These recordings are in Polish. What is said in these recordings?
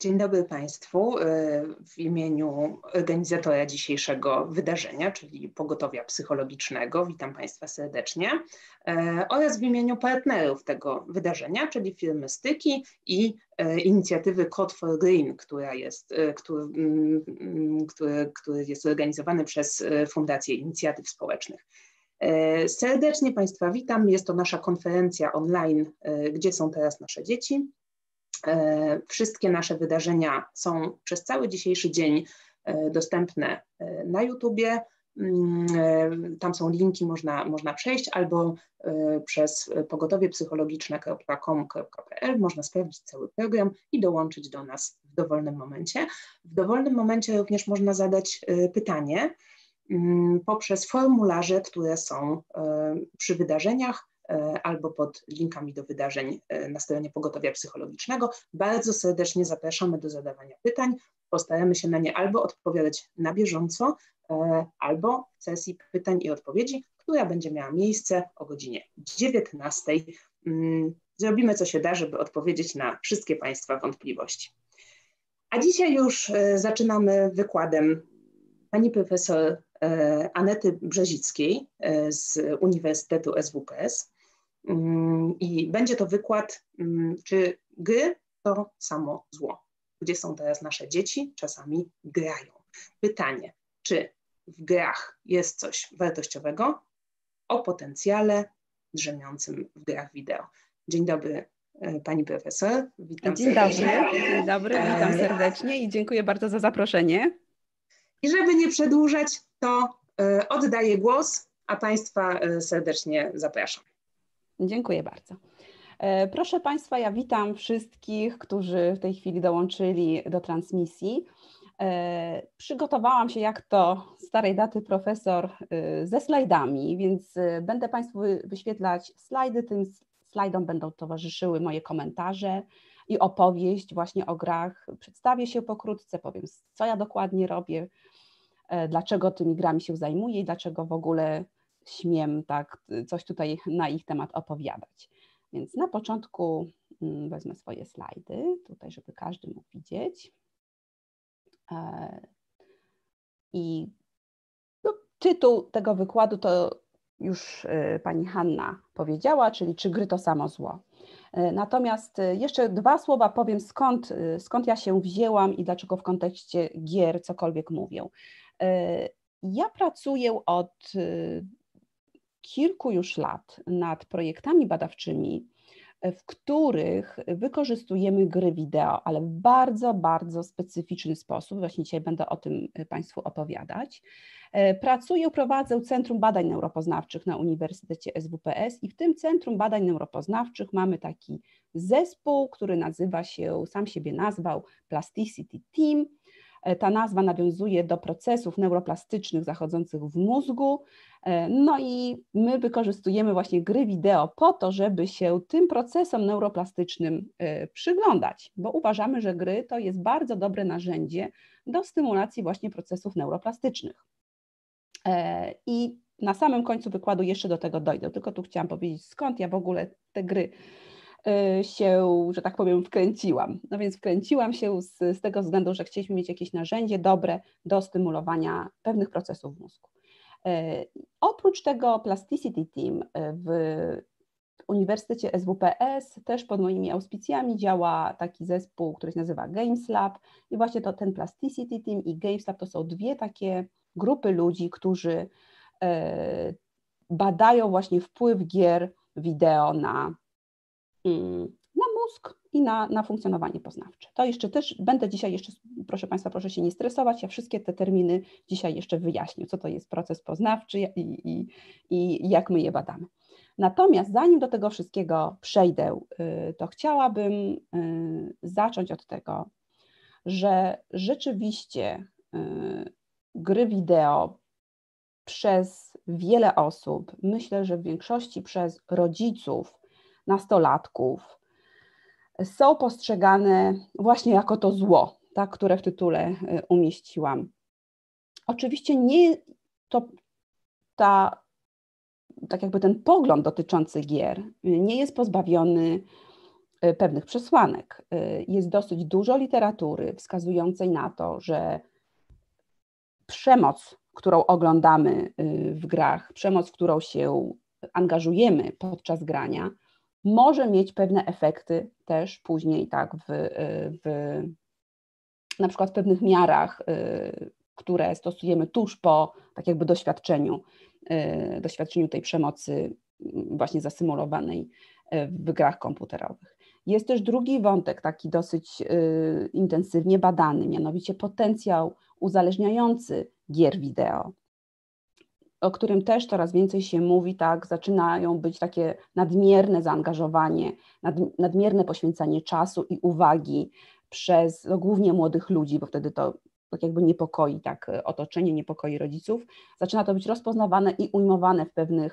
Dzień dobry Państwu. W imieniu organizatora dzisiejszego wydarzenia, czyli Pogotowia Psychologicznego, witam Państwa serdecznie, oraz w imieniu partnerów tego wydarzenia, czyli firmy Styki i inicjatywy Code for Green, który jest organizowany przez Fundację Inicjatyw Społecznych. Serdecznie Państwa witam. Jest to nasza konferencja online, Gdzie są teraz nasze dzieci? Wszystkie nasze wydarzenia są przez cały dzisiejszy dzień dostępne na YouTubie. Tam są linki, można przejść, albo przez pogotowiepsychologiczne.com.pl można sprawdzić cały program i dołączyć do nas w dowolnym momencie. W dowolnym momencie również można zadać pytanie poprzez formularze, które są przy wydarzeniach, albo pod linkami do wydarzeń na stronie Pogotowia Psychologicznego. Bardzo serdecznie zapraszamy do zadawania pytań. Postaramy się na nie albo odpowiadać na bieżąco, albo w sesji pytań i odpowiedzi, która będzie miała miejsce o godzinie 19. Zrobimy co się da, żeby odpowiedzieć na wszystkie Państwa wątpliwości. A dzisiaj już zaczynamy wykładem pani profesor Anety Brzezickiej z Uniwersytetu SWPS. I będzie to wykład, czy gry to samo zło? Gdzie są teraz nasze dzieci? Czasami grają. Pytanie, czy w grach jest coś wartościowego? O potencjale drzemiącym w grach wideo. Dzień dobry pani profesor, witam serdecznie. Dzień dobry, witam serdecznie i dziękuję bardzo za zaproszenie. I żeby nie przedłużać, to oddaję głos, a Państwa serdecznie zapraszam. Dziękuję bardzo. Proszę Państwa, ja witam wszystkich, którzy w tej chwili dołączyli do transmisji. Przygotowałam się jak to starej daty profesor ze slajdami, więc będę Państwu wyświetlać slajdy. Tym slajdom będą towarzyszyły moje komentarze i opowieść właśnie o grach. Przedstawię się pokrótce, powiem, co ja dokładnie robię, dlaczego tymi grami się zajmuję i dlaczego w ogóle śmiem tak coś tutaj na ich temat opowiadać. Więc na początku wezmę swoje slajdy, tutaj, żeby każdy mógł widzieć. I tytuł tego wykładu to już pani Hanna powiedziała, czyli czy gry to samo zło. Natomiast jeszcze dwa słowa powiem, skąd ja się wzięłam i dlaczego w kontekście gier cokolwiek mówię. Ja pracuję od kilku już lat nad projektami badawczymi, w których wykorzystujemy gry wideo, ale w bardzo, bardzo specyficzny sposób. Właśnie dzisiaj będę o tym Państwu opowiadać. Prowadzę Centrum Badań Neuropoznawczych na Uniwersytecie SWPS i w tym Centrum Badań Neuropoznawczych mamy taki zespół, który nazywa się, sam siebie nazwał Plasticity Team. Ta nazwa nawiązuje do procesów neuroplastycznych zachodzących w mózgu. No i my wykorzystujemy właśnie gry wideo po to, żeby się tym procesom neuroplastycznym przyglądać, bo uważamy, że gry to jest bardzo dobre narzędzie do stymulacji właśnie procesów neuroplastycznych. I na samym końcu wykładu jeszcze do tego dojdę, tylko tu chciałam powiedzieć, skąd ja w ogóle te gry się, że tak powiem, wkręciłam. No więc wkręciłam się z tego względu, że chcieliśmy mieć jakieś narzędzie dobre do stymulowania pewnych procesów w mózgu. Oprócz tego Plasticity Team w Uniwersytecie SWPS też pod moimi auspicjami działa taki zespół, który się nazywa Games Lab i właśnie to ten Plasticity Team i Games Lab to są dwie takie grupy ludzi, którzy badają właśnie wpływ gier wideo na mózg i na funkcjonowanie poznawcze. To jeszcze też będę dzisiaj jeszcze, proszę Państwa, proszę się nie stresować, ja wszystkie te terminy dzisiaj jeszcze wyjaśnię, co to jest proces poznawczy i jak my je badamy. Natomiast zanim do tego wszystkiego przejdę, to chciałabym zacząć od tego, że rzeczywiście gry wideo przez wiele osób, myślę, że w większości przez rodziców, nastolatków, są postrzegane właśnie jako to zło, tak, które w tytule umieściłam. Oczywiście nie to tak jakby ten pogląd dotyczący gier nie jest pozbawiony pewnych przesłanek. Jest dosyć dużo literatury wskazującej na to, że przemoc, którą oglądamy w grach, przemoc, w którą się angażujemy podczas grania, może mieć pewne efekty też później tak na przykład w pewnych miarach, które stosujemy tuż po tak jakby doświadczeniu tej przemocy właśnie zasymulowanej w grach komputerowych. Jest też drugi wątek, taki dosyć intensywnie badany, mianowicie potencjał uzależniający gier wideo, o którym też coraz więcej się mówi, tak, zaczynają być takie nadmierne zaangażowanie, nadmierne poświęcanie czasu i uwagi przez głównie młodych ludzi, bo wtedy to tak jakby niepokoi tak otoczenie, niepokoi rodziców, zaczyna to być rozpoznawane i ujmowane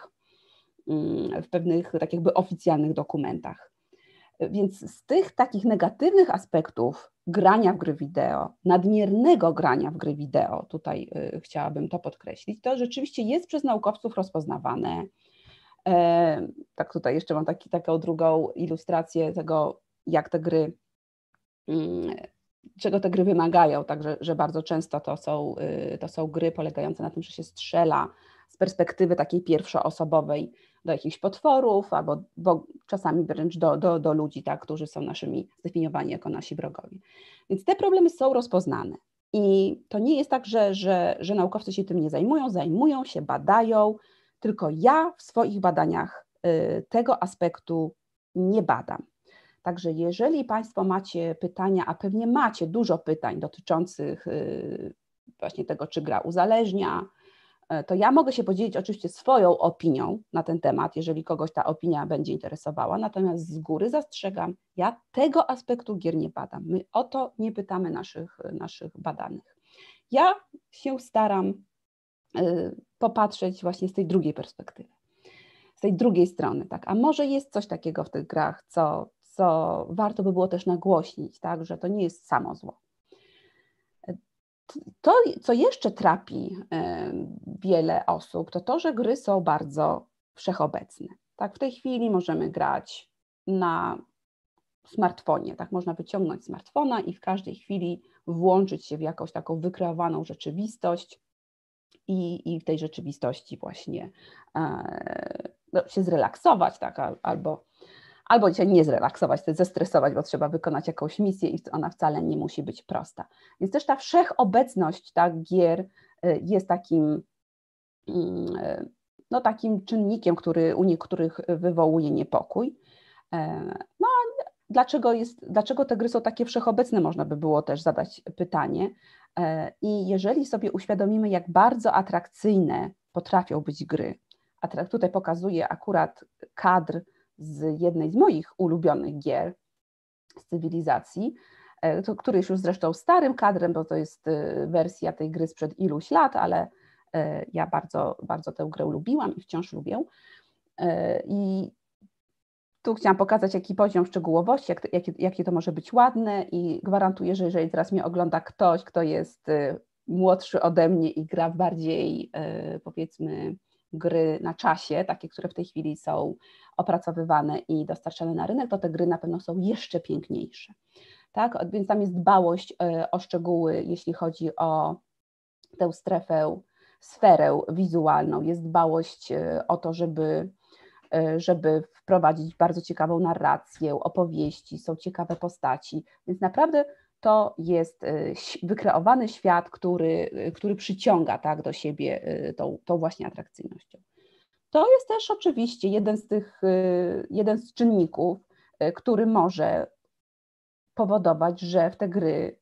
w pewnych tak jakby oficjalnych dokumentach. Więc z tych takich negatywnych aspektów grania w gry wideo, nadmiernego grania w gry wideo, tutaj chciałabym to podkreślić, to rzeczywiście jest przez naukowców rozpoznawane. Tak, tutaj jeszcze mam taką drugą ilustrację tego, jak te gry, czego te gry wymagają, także że bardzo często to są gry polegające na tym, że się strzela z perspektywy takiej pierwszoosobowej do jakichś potworów, albo czasami wręcz do ludzi, tak, którzy są zdefiniowani jako nasi wrogowie. Więc te problemy są rozpoznane. I to nie jest tak, że naukowcy się tym nie zajmują się, badają, tylko ja w swoich badaniach tego aspektu nie badam. Także jeżeli Państwo macie pytania, a pewnie macie dużo pytań dotyczących właśnie tego, czy gra uzależnia, to ja mogę się podzielić oczywiście swoją opinią na ten temat, jeżeli kogoś ta opinia będzie interesowała, natomiast z góry zastrzegam, ja tego aspektu gier nie badam. My o to nie pytamy naszych badanych. Ja się staram popatrzeć właśnie z tej drugiej perspektywy, z tej drugiej strony, tak, a może jest coś takiego w tych grach, co warto by było też nagłośnić, tak, że to nie jest samo zło. To, co jeszcze trapi wiele osób, to, że gry są bardzo wszechobecne. Tak, w tej chwili możemy grać na smartfonie, tak, można wyciągnąć smartfona i w każdej chwili włączyć się w jakąś taką wykreowaną rzeczywistość i w tej rzeczywistości właśnie się zrelaksować, tak, albo się nie zrelaksować, to zestresować, bo trzeba wykonać jakąś misję i ona wcale nie musi być prosta. Więc też ta wszechobecność, tak, gier jest takim czynnikiem, który u niektórych wywołuje niepokój. No a dlaczego te gry są takie wszechobecne, można by było też zadać pytanie. I jeżeli sobie uświadomimy, jak bardzo atrakcyjne potrafią być gry, a tutaj pokazuję akurat kadr z jednej z moich ulubionych gier, z Cywilizacji, który jest już zresztą starym kadrem, bo to jest wersja tej gry sprzed iluś lat, ale ja bardzo, bardzo tę grę lubiłam i wciąż lubię. I tu chciałam pokazać, jaki poziom szczegółowości, jakie to może być ładne i gwarantuję, że jeżeli teraz mnie ogląda ktoś, kto jest młodszy ode mnie i gra w bardziej, powiedzmy, gry na czasie, takie, które w tej chwili są opracowywane i dostarczane na rynek, to te gry na pewno są jeszcze piękniejsze. Tak? Więc tam jest dbałość o szczegóły, jeśli chodzi o tę sferę wizualną, jest dbałość o to, żeby wprowadzić bardzo ciekawą narrację, opowieści, są ciekawe postaci, więc naprawdę to jest wykreowany świat, który przyciąga, tak, do siebie tą właśnie atrakcyjnością. To jest też oczywiście jeden z czynników, który może powodować, że w te gry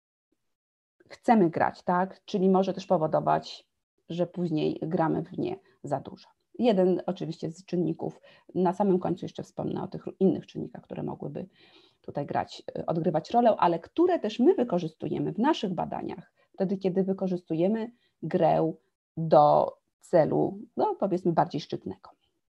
chcemy grać, tak? Czyli może też powodować, że później gramy w nie za dużo. Jeden oczywiście z czynników, na samym końcu jeszcze wspomnę o tych innych czynnikach, które mogłyby tutaj odgrywać rolę, ale które też my wykorzystujemy w naszych badaniach, wtedy kiedy wykorzystujemy grę do celu, no powiedzmy, bardziej szczytnego.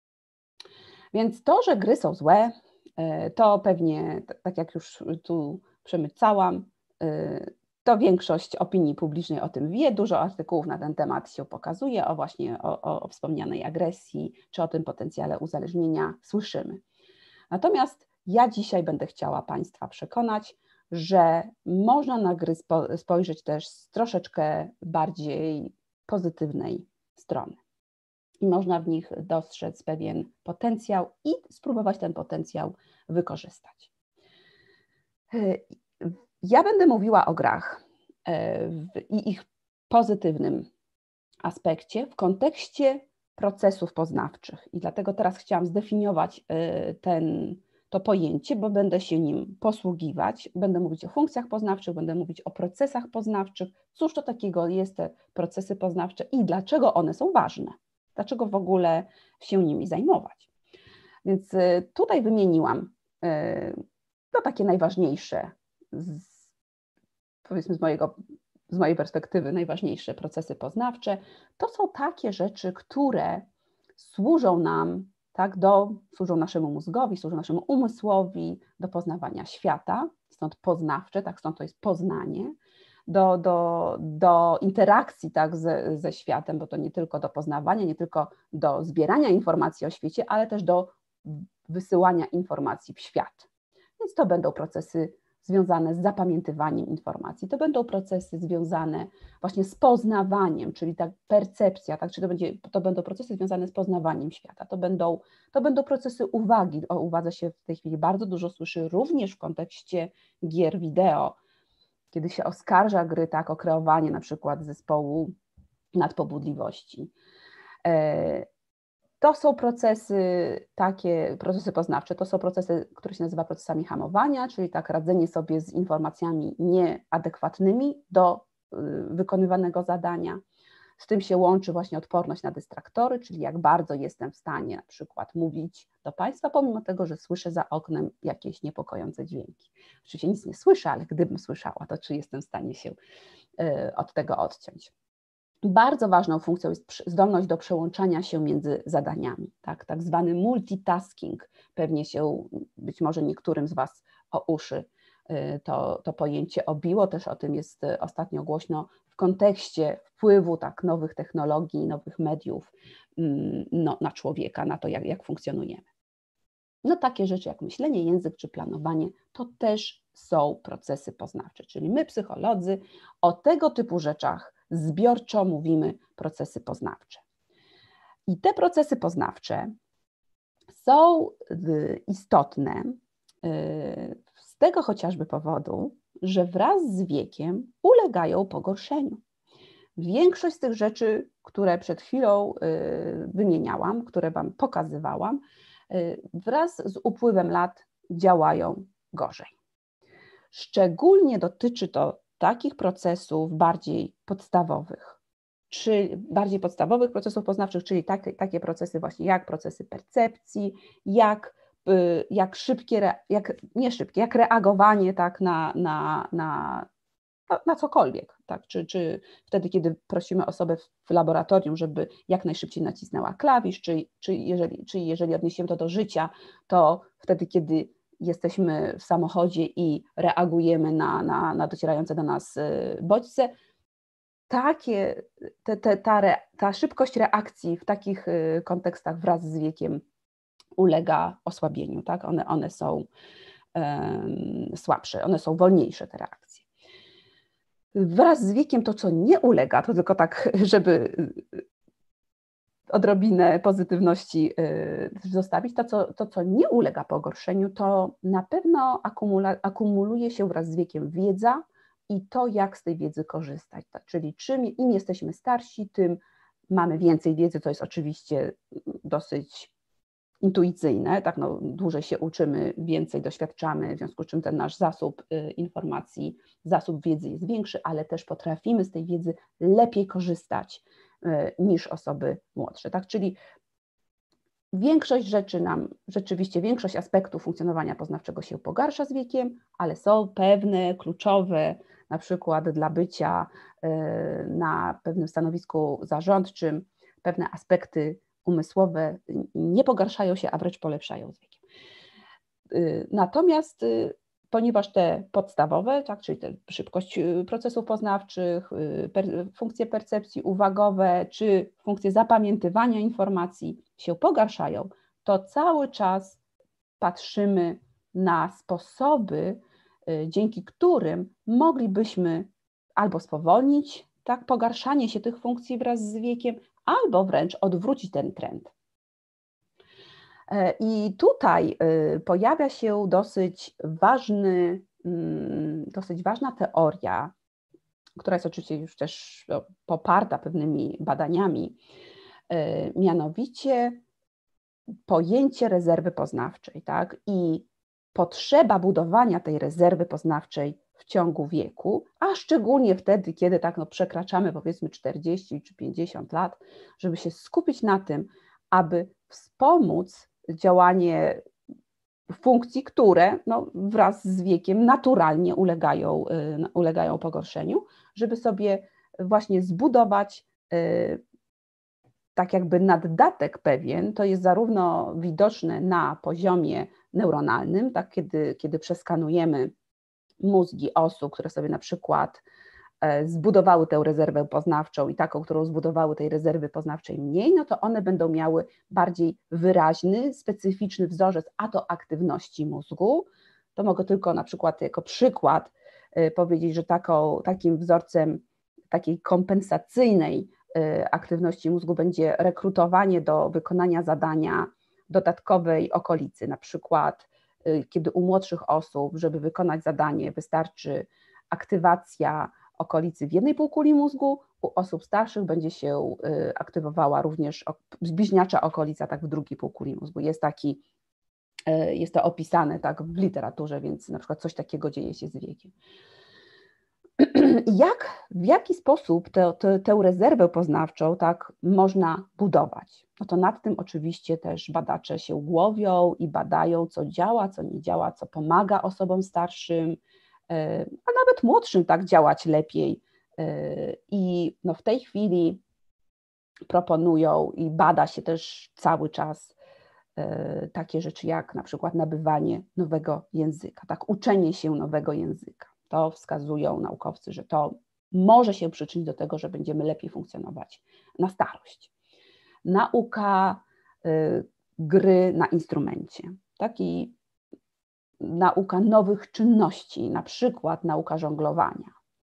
Więc to, że gry są złe, to pewnie, tak jak już tu przemycałam, to większość opinii publicznej o tym wie, dużo artykułów na ten temat się pokazuje, o wspomnianej agresji, czy o tym potencjale uzależnienia słyszymy. Natomiast Ja dzisiaj będę chciała Państwa przekonać, że można na gry spojrzeć też z troszeczkę bardziej pozytywnej strony. I można w nich dostrzec pewien potencjał i spróbować ten potencjał wykorzystać. Ja będę mówiła o grach i ich pozytywnym aspekcie w kontekście procesów poznawczych. I dlatego teraz chciałam zdefiniować to pojęcie, bo będę się nim posługiwać. Będę mówić o funkcjach poznawczych, będę mówić o procesach poznawczych. Cóż to takiego jest te procesy poznawcze i dlaczego one są ważne? Dlaczego w ogóle się nimi zajmować? Więc tutaj wymieniłam takie najważniejsze, powiedzmy z mojej perspektywy, najważniejsze procesy poznawcze. To są takie rzeczy, które służą nam, tak, służą naszemu mózgowi, służą naszemu umysłowi do poznawania świata, stąd poznawcze, tak, stąd to jest poznanie, do interakcji, tak, ze światem, bo to nie tylko do poznawania, nie tylko do zbierania informacji o świecie, ale też do wysyłania informacji w świat. Więc to będą procesy związane z zapamiętywaniem informacji, to będą procesy związane właśnie z poznawaniem, czyli ta percepcja, tak, to będą procesy związane z poznawaniem świata, to będą procesy uwagi. O uwadze się w tej chwili bardzo dużo słyszy również w kontekście gier wideo, kiedy się oskarża gry, tak, o kreowanie na przykład zespołu nadpobudliwości. To są procesy poznawcze, to są procesy, które się nazywa procesami hamowania, czyli tak radzenie sobie z informacjami nieadekwatnymi do wykonywanego zadania. Z tym się łączy właśnie odporność na dystraktory, czyli jak bardzo jestem w stanie na przykład mówić do Państwa, pomimo tego, że słyszę za oknem jakieś niepokojące dźwięki. Oczywiście nic nie słyszę, ale gdybym słyszała, to czy jestem w stanie się od tego odciąć. Bardzo ważną funkcją jest zdolność do przełączania się między zadaniami, tak zwany multitasking. Pewnie się być może niektórym z Was o uszy to pojęcie obiło, też o tym jest ostatnio głośno w kontekście wpływu tak nowych technologii, nowych mediów na człowieka, na to jak funkcjonujemy. No takie rzeczy jak myślenie, język czy planowanie to też są procesy poznawcze, czyli my psycholodzy o tego typu rzeczach zbiorczo mówimy procesy poznawcze. I te procesy poznawcze są istotne z tego chociażby powodu, że wraz z wiekiem ulegają pogorszeniu. Większość z tych rzeczy, które przed chwilą wymieniałam, które Wam pokazywałam, wraz z upływem lat działają gorzej. Szczególnie dotyczy to takich procesów bardziej podstawowych procesów poznawczych, czyli takie procesy właśnie jak procesy percepcji, jak reagowanie tak na cokolwiek, tak? Czy wtedy, kiedy prosimy osobę w laboratorium, żeby jak najszybciej nacisnęła klawisz, czy jeżeli odniesiemy to do życia, to wtedy, kiedy jesteśmy w samochodzie i reagujemy na docierające do nas bodźce, ta szybkość reakcji w takich kontekstach wraz z wiekiem ulega osłabieniu, tak? One są słabsze, one są wolniejsze, te reakcje. Wraz z wiekiem to, co nie ulega, to tylko tak, żeby odrobinę pozytywności zostawić, to, co nie ulega pogorszeniu, to na pewno akumuluje się wraz z wiekiem wiedza i to, jak z tej wiedzy korzystać. Czyli im jesteśmy starsi, tym mamy więcej wiedzy, to jest oczywiście dosyć intuicyjne, tak, dłużej się uczymy, więcej doświadczamy, w związku z czym ten nasz zasób informacji, zasób wiedzy jest większy, ale też potrafimy z tej wiedzy lepiej korzystać niż osoby młodsze, tak, czyli większość aspektów funkcjonowania poznawczego się pogarsza z wiekiem, ale są pewne kluczowe, na przykład dla bycia na pewnym stanowisku zarządczym, pewne aspekty umysłowe nie pogarszają się, a wręcz polepszają z wiekiem. Natomiast ponieważ te podstawowe, tak, czyli te szybkość procesów poznawczych, funkcje percepcji uwagowe czy funkcje zapamiętywania informacji się pogarszają, to cały czas patrzymy na sposoby, dzięki którym moglibyśmy albo spowolnić tak pogarszanie się tych funkcji wraz z wiekiem, albo wręcz odwrócić ten trend. I tutaj pojawia się dosyć ważna teoria, która jest oczywiście już też poparta pewnymi badaniami, mianowicie pojęcie rezerwy poznawczej, tak? I potrzeba budowania tej rezerwy poznawczej w ciągu wieku, a szczególnie wtedy, kiedy tak przekraczamy powiedzmy 40 czy 50 lat, żeby się skupić na tym, aby wspomóc działanie funkcji, które wraz z wiekiem naturalnie ulegają pogorszeniu, żeby sobie właśnie zbudować tak jakby naddatek pewien. To jest zarówno widoczne na poziomie neuronalnym, tak, kiedy przeskanujemy mózgi osób, które sobie na przykład zbudowały tę rezerwę poznawczą i taką, którą zbudowały tej rezerwy poznawczej mniej, no to one będą miały bardziej wyraźny, specyficzny wzorzec aktywności mózgu. To mogę tylko na przykład jako przykład powiedzieć, że takim wzorcem takiej kompensacyjnej aktywności mózgu będzie rekrutowanie do wykonania zadania dodatkowej okolicy, na przykład kiedy u młodszych osób, żeby wykonać zadanie, wystarczy aktywacja okolicy w jednej półkuli mózgu, u osób starszych będzie się aktywowała również bliźniacza okolica tak w drugiej półkuli mózgu. Jest to opisane tak w literaturze, więc na przykład coś takiego dzieje się z wiekiem. W jaki sposób tę rezerwę poznawczą tak można budować? No to nad tym oczywiście też badacze się głowią i badają, co działa, co nie działa, co pomaga osobom starszym, a nawet młodszym tak działać lepiej. I w tej chwili proponują i bada się też cały czas takie rzeczy jak na przykład nabywanie nowego języka, tak, uczenie się nowego języka. To wskazują naukowcy, że to może się przyczynić do tego, że będziemy lepiej funkcjonować na starość. Nauka gry na instrumencie, tak, i nauka nowych czynności, na przykład nauka żonglowania.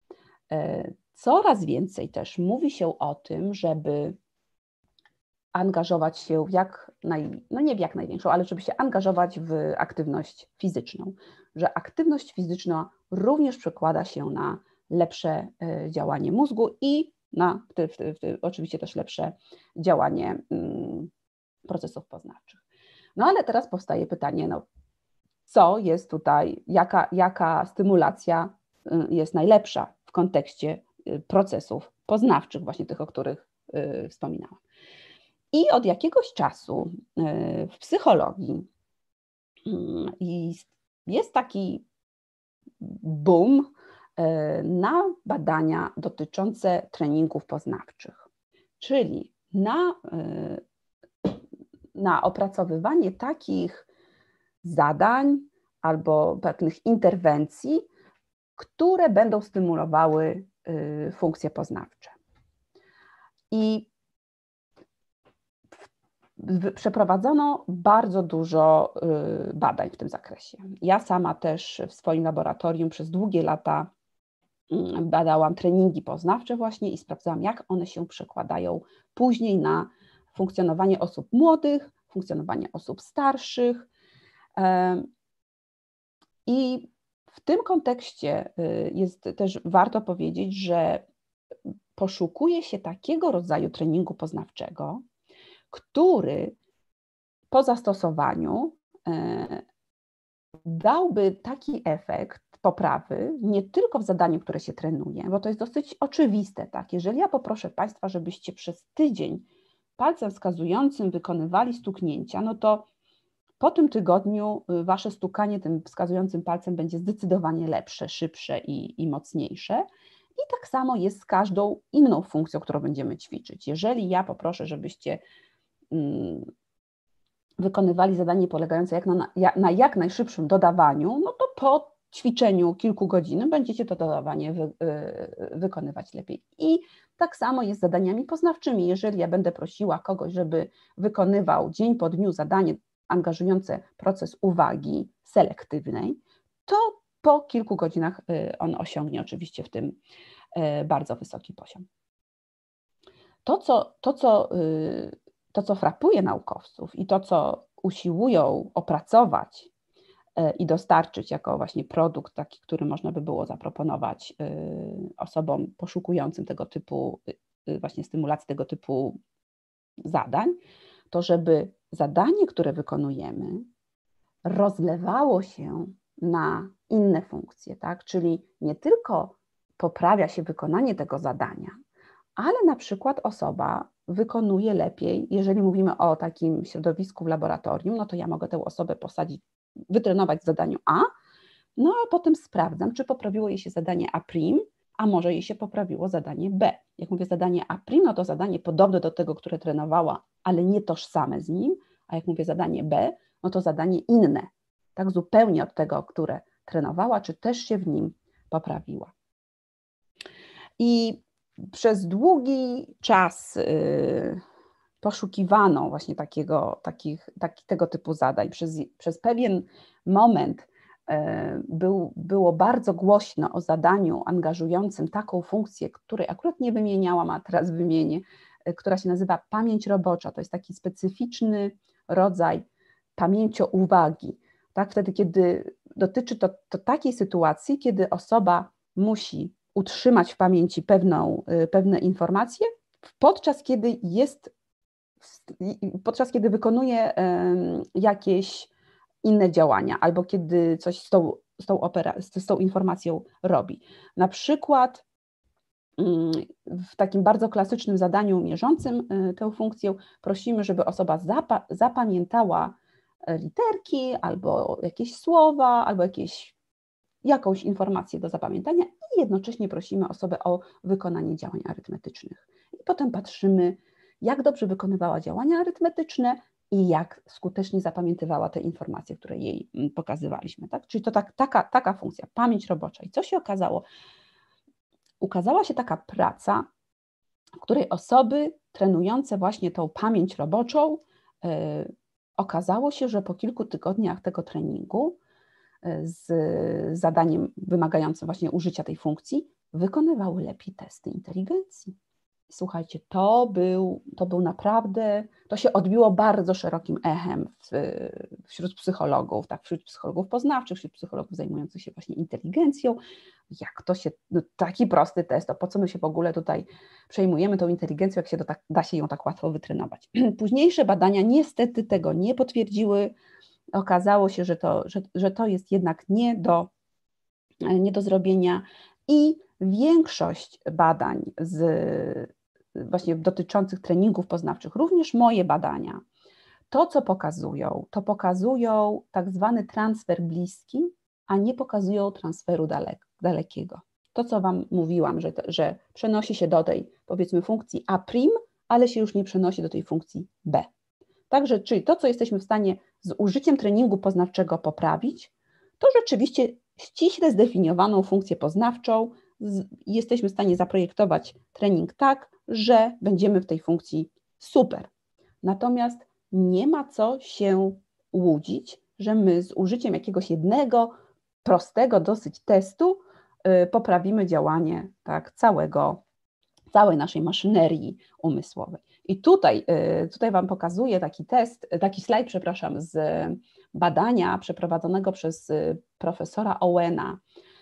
Coraz więcej też mówi się o tym, żeby angażować się nie w jak największą, ale żeby się angażować w aktywność fizyczną, że aktywność fizyczna również przekłada się na lepsze działanie mózgu i na oczywiście też lepsze działanie procesów poznawczych. No ale teraz powstaje pytanie, co jest tutaj, jaka stymulacja jest najlepsza w kontekście procesów poznawczych, właśnie tych, o których wspominałam. I od jakiegoś czasu w psychologii jest taki boom na badania dotyczące treningów poznawczych, czyli na opracowywanie takich zadań albo pewnych interwencji, które będą stymulowały funkcje poznawcze. I przeprowadzono bardzo dużo badań w tym zakresie. Ja sama też w swoim laboratorium przez długie lata badałam treningi poznawcze właśnie i sprawdzałam, jak one się przekładają później na funkcjonowanie osób młodych, funkcjonowanie osób starszych. I w tym kontekście jest też warto powiedzieć, że poszukuje się takiego rodzaju treningu poznawczego, który po zastosowaniu dałby taki efekt poprawy nie tylko w zadaniu, które się trenuje, bo to jest dosyć oczywiste, tak? Jeżeli ja poproszę Państwa, żebyście przez tydzień palcem wskazującym wykonywali stuknięcia, no to po tym tygodniu Wasze stukanie tym wskazującym palcem będzie zdecydowanie lepsze, szybsze i mocniejsze. I tak samo jest z każdą inną funkcją, którą będziemy ćwiczyć. Jeżeli ja poproszę, żebyście wykonywali zadanie polegające na jak najszybszym dodawaniu, no to po ćwiczeniu kilku godzin będziecie to dodawanie wykonywać lepiej. I tak samo jest z zadaniami poznawczymi. Jeżeli ja będę prosiła kogoś, żeby wykonywał dzień po dniu zadanie, angażujące proces uwagi selektywnej, to po kilku godzinach on osiągnie oczywiście w tym bardzo wysoki poziom. To, co frapuje naukowców i to, co usiłują opracować i dostarczyć jako właśnie produkt taki, który można by było zaproponować osobom poszukującym tego typu właśnie stymulacji tego typu zadań, to żeby zadanie, które wykonujemy, rozlewało się na inne funkcje, tak? Czyli nie tylko poprawia się wykonanie tego zadania, ale na przykład osoba wykonuje lepiej, jeżeli mówimy o takim środowisku w laboratorium, no to ja mogę tę osobę posadzić, wytrenować w zadaniu A, no a potem sprawdzam, czy poprawiło jej się zadanie A', a może jej się poprawiło zadanie B. Jak mówię zadanie A', no to zadanie podobne do tego, które trenowała, ale nie tożsame z nim, a jak mówię zadanie B, no to zadanie inne, tak zupełnie od tego, które trenowała, czy też się w nim poprawiła. I przez długi czas poszukiwano właśnie tego typu zadań. Przez pewien moment było bardzo głośno o zadaniu angażującym taką funkcję, której akurat nie wymieniałam, a teraz wymienię, która się nazywa pamięć robocza. To jest taki specyficzny rodzaj pamięciouwagi. Tak? Wtedy, kiedy dotyczy to takiej sytuacji, kiedy osoba musi utrzymać w pamięci pewne informacje, podczas kiedy wykonuje jakieś inne działania, albo kiedy coś z tą informacją robi. Na przykład w takim bardzo klasycznym zadaniu mierzącym tę funkcję prosimy, żeby osoba zapamiętała literki, albo jakieś słowa, albo jakąś informację do zapamiętania i jednocześnie prosimy osobę o wykonanie działań arytmetycznych. I potem patrzymy, jak dobrze wykonywała działania arytmetyczne i jak skutecznie zapamiętywała te informacje, które jej pokazywaliśmy. Tak? Czyli to taka funkcja, pamięć robocza. I co się okazało? Ukazała się taka praca, w której osoby trenujące właśnie tą pamięć roboczą, okazało się, że po kilku tygodniach tego treningu z zadaniem wymagającym właśnie użycia tej funkcji, wykonywały lepiej testy inteligencji. Słuchajcie, to był naprawdę, to się odbiło bardzo szerokim echem wśród psychologów, tak, wśród psychologów poznawczych, wśród psychologów zajmujących się właśnie inteligencją. Jak to się, taki prosty test, to po co my się w ogóle tutaj przejmujemy tą inteligencją, jak się da się ją tak łatwo wytrenować. Późniejsze badania niestety tego nie potwierdziły. Okazało się, że to jest jednak nie do zrobienia i większość badań właśnie dotyczących treningów poznawczych, również moje badania, to co pokazują tak zwany transfer bliski, a nie pokazują transferu dalekiego. To, co Wam mówiłam, że przenosi się do tej, powiedzmy, funkcji A', ale się już nie przenosi do tej funkcji B. Także, czyli to, co jesteśmy w stanie z użyciem treningu poznawczego poprawić, to rzeczywiście ściśle zdefiniowaną funkcję poznawczą jesteśmy w stanie zaprojektować trening tak, że będziemy w tej funkcji super. Natomiast nie ma co się łudzić, że my z użyciem jakiegoś jednego, prostego dosyć testu poprawimy działanie tak, całej naszej maszynerii umysłowej. I tutaj Wam pokazuję taki slajd, przepraszam, z badania przeprowadzonego przez profesora Owena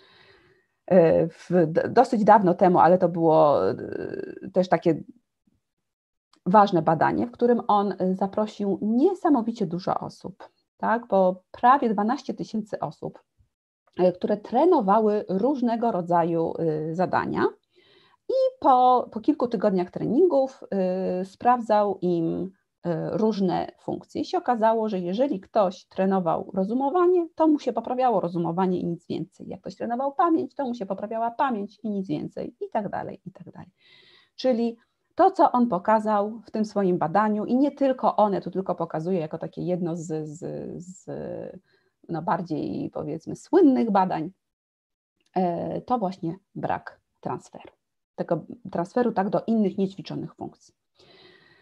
dosyć dawno temu, ale to było też takie ważne badanie, w którym on zaprosił niesamowicie dużo osób, tak, bo prawie 12 000 osób, które trenowały różnego rodzaju zadania. I po kilku tygodniach treningów sprawdzał im różne funkcje. I się okazało, że jeżeli ktoś trenował rozumowanie, to mu się poprawiało rozumowanie i nic więcej. Jak ktoś trenował pamięć, to mu się poprawiała pamięć i nic więcej, i tak dalej, i tak dalej. Czyli to, co on pokazał w tym swoim badaniu i nie tylko one, tu tylko pokazuje jako takie jedno z bardziej, powiedzmy, słynnych badań, to właśnie brak transferu. Tego transferu tak do innych niećwiczonych funkcji.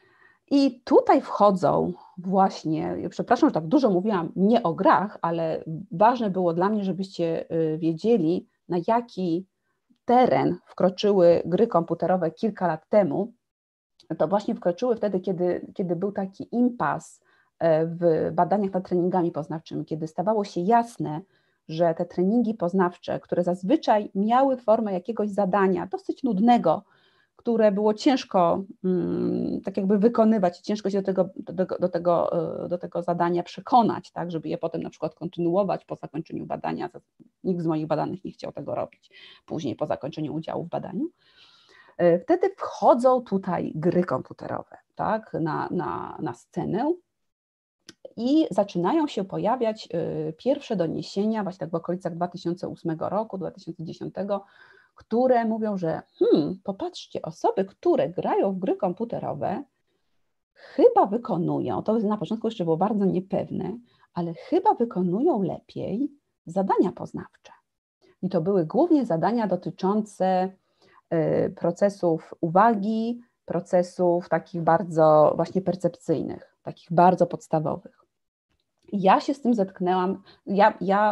I tutaj wchodzą właśnie, przepraszam, że tak dużo mówiłam nie o grach, ale ważne było dla mnie, żebyście wiedzieli, na jaki teren wkroczyły gry komputerowe kilka lat temu. To właśnie wkroczyły wtedy, kiedy był taki impas w badaniach nad treningami poznawczymi, kiedy stawało się jasne, że te treningi poznawcze, które zazwyczaj miały formę jakiegoś zadania dosyć nudnego, które było ciężko tak jakby wykonywać i ciężko się do tego zadania przekonać, tak, żeby je potem na przykład kontynuować po zakończeniu badania. Nikt z moich badanych nie chciał tego robić później po zakończeniu udziału w badaniu. Wtedy wchodzą tutaj gry komputerowe, tak, na scenę i zaczynają się pojawiać pierwsze doniesienia właśnie tak w okolicach 2008 roku, 2010, które mówią, że popatrzcie, osoby, które grają w gry komputerowe, chyba wykonują, to na początku jeszcze było bardzo niepewne, ale chyba wykonują lepiej zadania poznawcze. I to były głównie zadania dotyczące procesów uwagi, procesów takich bardzo właśnie percepcyjnych, takich bardzo podstawowych. Ja się z tym zetknęłam, ja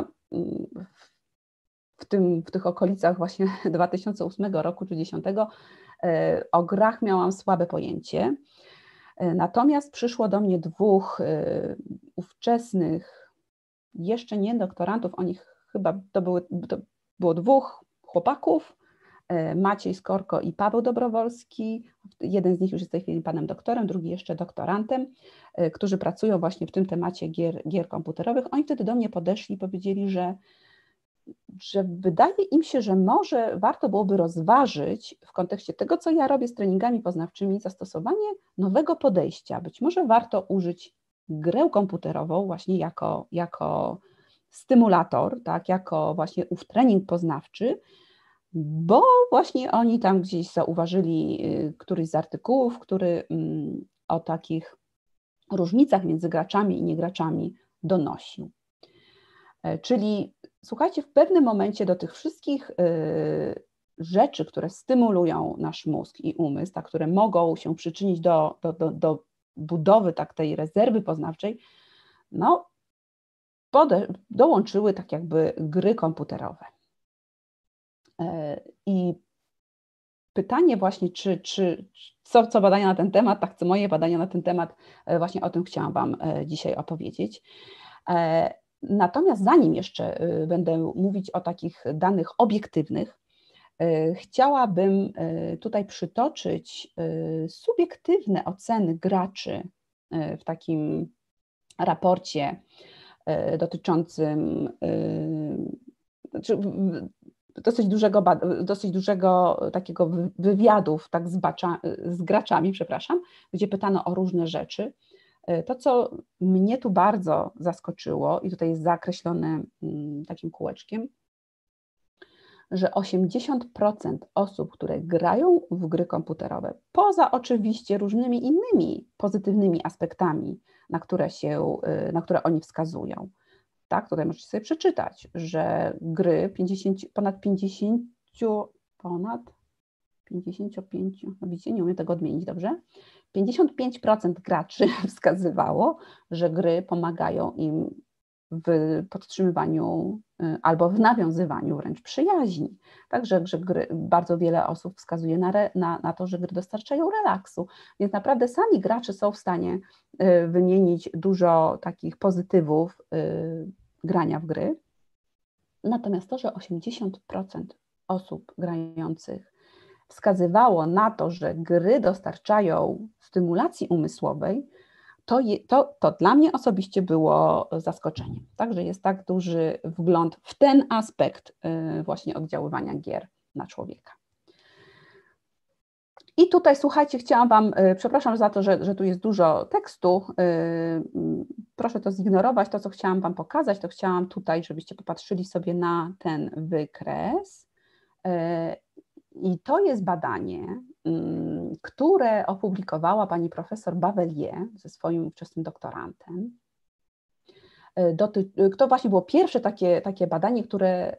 w tych okolicach właśnie 2008 roku czy 2010 o grach miałam słabe pojęcie. Natomiast przyszło do mnie dwóch ówczesnych, jeszcze nie doktorantów, oni chyba to było dwóch chłopaków, Maciej Skorko i Paweł Dobrowolski. Jeden z nich już jest w tej chwili panem doktorem, drugi jeszcze doktorantem, którzy pracują właśnie w tym temacie gier komputerowych. Oni wtedy do mnie podeszli i powiedzieli, że wydaje im się, że może warto byłoby rozważyć w kontekście tego, co ja robię z treningami poznawczymi, zastosowanie nowego podejścia. Być może warto użyć grę komputerową właśnie jako stymulator, tak, jako właśnie ów trening poznawczy, bo właśnie oni tam gdzieś zauważyli któryś z artykułów, który o takich różnicach między graczami i niegraczami donosił. Czyli słuchajcie, w pewnym momencie do tych wszystkich rzeczy, które stymulują nasz mózg i umysł, tak, które mogą się przyczynić do budowy tej rezerwy poznawczej, no, dołączyły tak jakby gry komputerowe. I pytanie właśnie, co badania na ten temat, tak, co moje badania na ten temat, właśnie o tym chciałam Wam dzisiaj opowiedzieć. Natomiast zanim jeszcze będę mówić o takich danych obiektywnych, chciałabym tutaj przytoczyć subiektywne oceny graczy w takim raporcie dotyczącym dosyć dużego takiego wywiadów tak z graczami, przepraszam, gdzie pytano o różne rzeczy. To, co mnie tu bardzo zaskoczyło, i tutaj jest zakreślone takim kółeczkiem, że 80% osób, które grają w gry komputerowe, poza oczywiście różnymi innymi pozytywnymi aspektami, na które oni wskazują. Tak, tutaj możecie sobie przeczytać, że gry ponad 55, no widzicie, nie umiem tego odmienić dobrze, 55% graczy wskazywało, że gry pomagają im w podtrzymywaniu albo w nawiązywaniu wręcz przyjaźni. Także bardzo wiele osób wskazuje na to, że gry dostarczają relaksu. Więc naprawdę sami gracze są w stanie wymienić dużo takich pozytywów grania w gry. Natomiast to, że 80% osób grających wskazywało na to, że gry dostarczają stymulacji umysłowej, to dla mnie osobiście było zaskoczeniem. Także jest tak duży wgląd w ten aspekt właśnie oddziaływania gier na człowieka. I tutaj, słuchajcie, chciałam Wam, przepraszam za to, że tu jest dużo tekstu, proszę to zignorować, to co chciałam Wam pokazać, to chciałam tutaj, żebyście popatrzyli sobie na ten wykres. I to jest badanie, które opublikowała pani profesor Bavelier ze swoim ówczesnym doktorantem. To właśnie było pierwsze takie badanie, które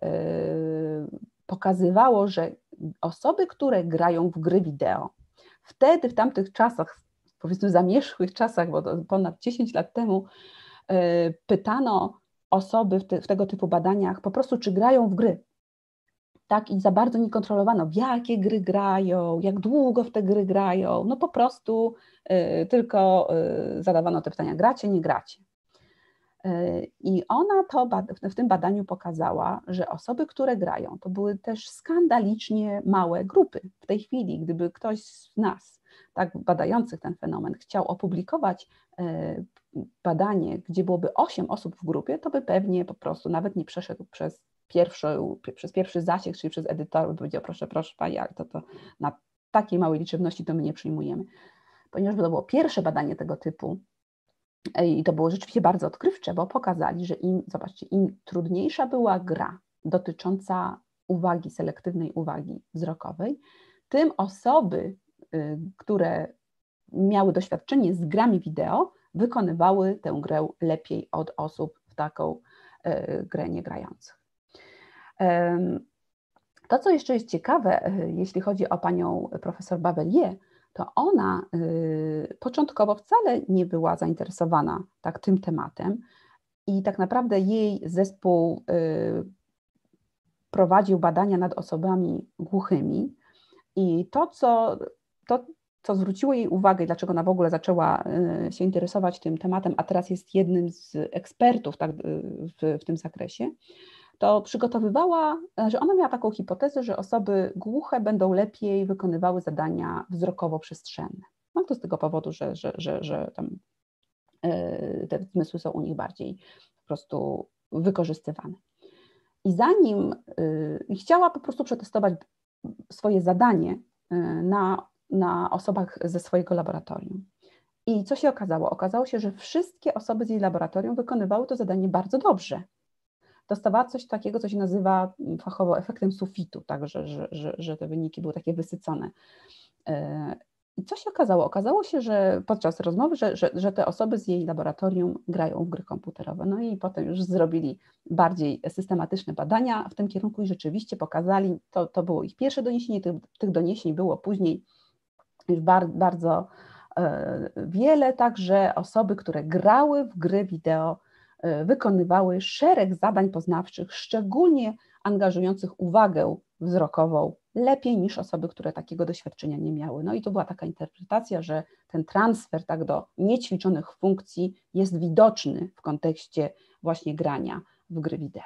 pokazywało, że osoby, które grają w gry wideo, wtedy w tamtych czasach powiedzmy zamierzchłych czasach, bo to ponad 10 lat temu, pytano osoby w tego typu badaniach po prostu, czy grają w gry. Tak, i za bardzo nie kontrolowano, w jakie gry grają, jak długo w te gry grają. No po prostu tylko zadawano te pytania, gracie, nie gracie. I ona w tym badaniu pokazała, że osoby, które grają, to były też skandalicznie małe grupy. W tej chwili, gdyby ktoś z nas, tak badających ten fenomen, chciał opublikować badanie, gdzie byłoby 8 osób w grupie, to by pewnie po prostu nawet nie przeszedł przez pierwszy zasięg, czyli przez edytor, by powiedział, proszę pani, ale to na takiej małej liczebności to my nie przyjmujemy. Ponieważ to było pierwsze badanie tego typu i to było rzeczywiście bardzo odkrywcze, bo pokazali, że zobaczcie, im trudniejsza była gra dotycząca uwagi, selektywnej uwagi wzrokowej, tym osoby, które miały doświadczenie z grami wideo, wykonywały tę grę lepiej od osób w taką grę niegrających. To, co jeszcze jest ciekawe, jeśli chodzi o panią profesor Bavelier, to ona początkowo wcale nie była zainteresowana tak tym tematem i tak naprawdę jej zespół prowadził badania nad osobami głuchymi i to, co zwróciło jej uwagę i dlaczego ona w ogóle zaczęła się interesować tym tematem, a teraz jest jednym z ekspertów tak, w tym zakresie, to przygotowywała, że ona miała taką hipotezę, że osoby głuche będą lepiej wykonywały zadania wzrokowo-przestrzenne. No to z tego powodu, że tam te zmysły są u nich bardziej po prostu wykorzystywane. I chciała po prostu przetestować swoje zadanie na osobach ze swojego laboratorium. I co się okazało? Okazało się, że wszystkie osoby z jej laboratorium wykonywały to zadanie bardzo dobrze. Dostawała coś takiego, co się nazywa fachowo efektem sufitu, tak, że te wyniki były takie wysycone. I co się okazało? Okazało się, że podczas rozmowy, że te osoby z jej laboratorium grają w gry komputerowe. No i potem już zrobili bardziej systematyczne badania w tym kierunku i rzeczywiście pokazali, to było ich pierwsze doniesienie, tych doniesień było później już bardzo wiele, także osoby, które grały w gry wideo, wykonywały szereg zadań poznawczych, szczególnie angażujących uwagę wzrokową, lepiej niż osoby, które takiego doświadczenia nie miały. No i to była taka interpretacja, że ten transfer tak do niećwiczonych funkcji jest widoczny w kontekście właśnie grania w gry wideo.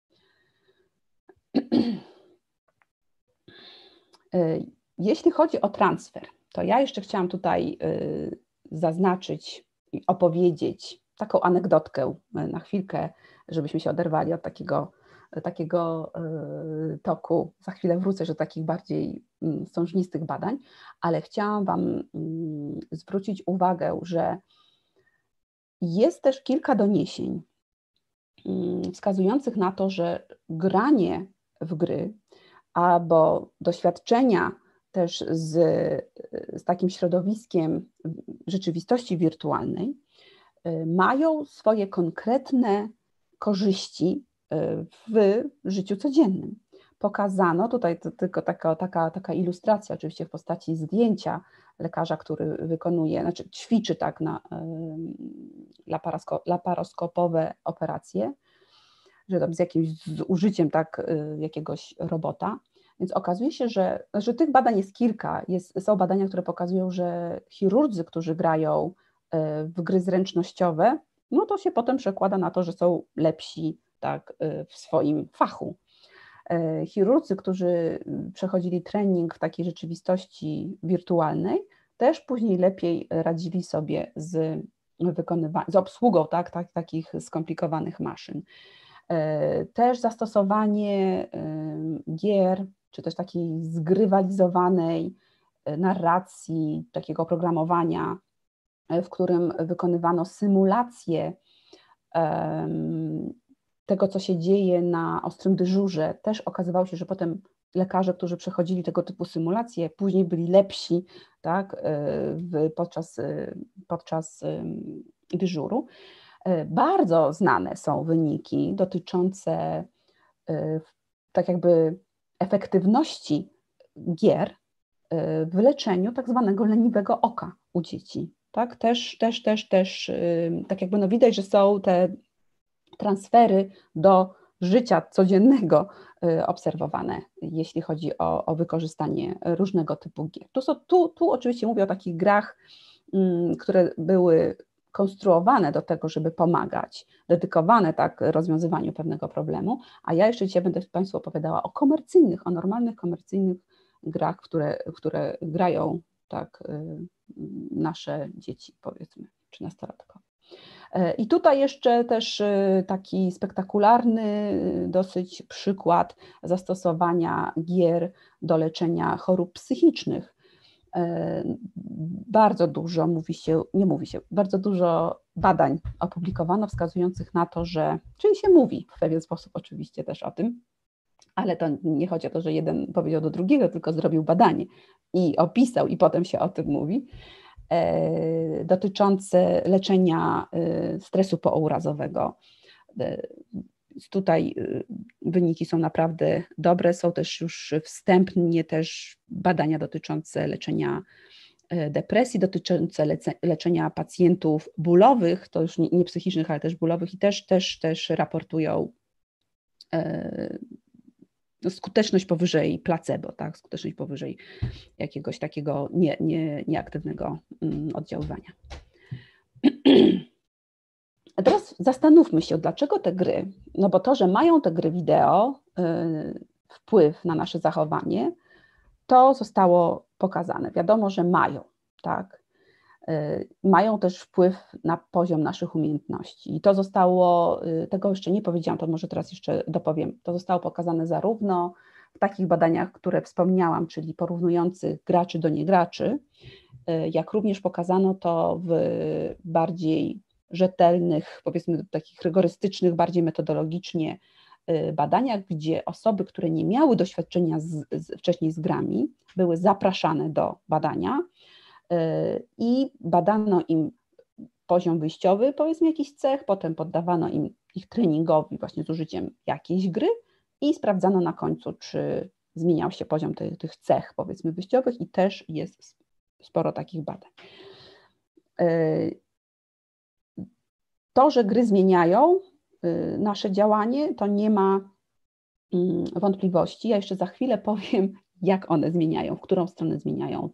Jeśli chodzi o transfer, to ja jeszcze chciałam tutaj zaznaczyć i opowiedzieć taką anegdotkę na chwilkę, żebyśmy się oderwali od takiego toku. Za chwilę wrócę do takich bardziej sążnistych badań, ale chciałam Wam zwrócić uwagę, że jest też kilka doniesień wskazujących na to, że granie w gry albo doświadczenia też z takim środowiskiem rzeczywistości wirtualnej mają swoje konkretne korzyści w życiu codziennym. Pokazano, tutaj to tylko taka ilustracja, oczywiście w postaci zdjęcia lekarza, który ćwiczy tak laparoskopowe operacje, że tam z użyciem tak jakiegoś robota. Więc okazuje się, że tych badań jest kilka. Są badania, które pokazują, że chirurdzy, którzy grają w gry zręcznościowe, no to się potem przekłada na to, że są lepsi tak, w swoim fachu. Chirurdzy, którzy przechodzili trening w takiej rzeczywistości wirtualnej, też później lepiej radzili sobie z obsługą takich skomplikowanych maszyn. Też zastosowanie gier, czy też takiej zgrywalizowanej narracji, takiego oprogramowania, w którym wykonywano symulację tego, co się dzieje na ostrym dyżurze, też okazywało się, że potem lekarze, którzy przechodzili tego typu symulacje, później byli lepsi tak, podczas dyżuru. Bardzo znane są wyniki dotyczące tak jakby efektywności gier w leczeniu tak zwanego leniwego oka u dzieci. tak, tak jakby no widać, że są te transfery do życia codziennego obserwowane, jeśli chodzi o wykorzystanie różnego typu gier. Tu oczywiście mówię o takich grach, które były konstruowane do tego, żeby pomagać, dedykowane tak rozwiązywaniu pewnego problemu, a ja jeszcze dzisiaj będę Państwu opowiadała o komercyjnych, o normalnych komercyjnych grach, które grają tak nasze dzieci, powiedzmy, czy nastolatkowie. I tutaj jeszcze też taki spektakularny dosyć przykład zastosowania gier do leczenia chorób psychicznych. Bardzo dużo bardzo dużo badań opublikowano wskazujących na to, że, czyli się mówi w pewien sposób oczywiście też o tym, ale to nie chodzi o to, że jeden powiedział do drugiego, tylko zrobił badanie i opisał i potem się o tym mówi, dotyczące leczenia stresu pourazowego. Tutaj wyniki są naprawdę dobre, są też już wstępnie też badania dotyczące leczenia depresji, dotyczące leczenia pacjentów bólowych, to już nie psychicznych, ale też bólowych i też raportują skuteczność powyżej placebo, tak? Skuteczność powyżej jakiegoś takiego nieaktywnego oddziaływania. A teraz zastanówmy się, dlaczego te gry, no bo to, że mają te gry wideo wpływ na nasze zachowanie, to zostało pokazane. Wiadomo, że mają, tak? Mają też wpływ na poziom naszych umiejętności. I to zostało, tego jeszcze nie powiedziałam, to może teraz jeszcze dopowiem, to zostało pokazane zarówno w takich badaniach, które wspomniałam, czyli porównujących graczy do niegraczy, jak również pokazano to w bardziej rzetelnych, powiedzmy takich rygorystycznych, bardziej metodologicznie badaniach, gdzie osoby, które nie miały doświadczenia wcześniej z grami, były zapraszane do badania i badano im poziom wyjściowy, powiedzmy jakiś cech, potem poddawano im ich treningowi właśnie z użyciem jakiejś gry i sprawdzano na końcu, czy zmieniał się poziom tych cech, powiedzmy wyjściowych i też jest sporo takich badań. To, że gry zmieniają nasze działanie, to nie ma wątpliwości. Ja jeszcze za chwilę powiem, jak one zmieniają, w którą stronę zmieniają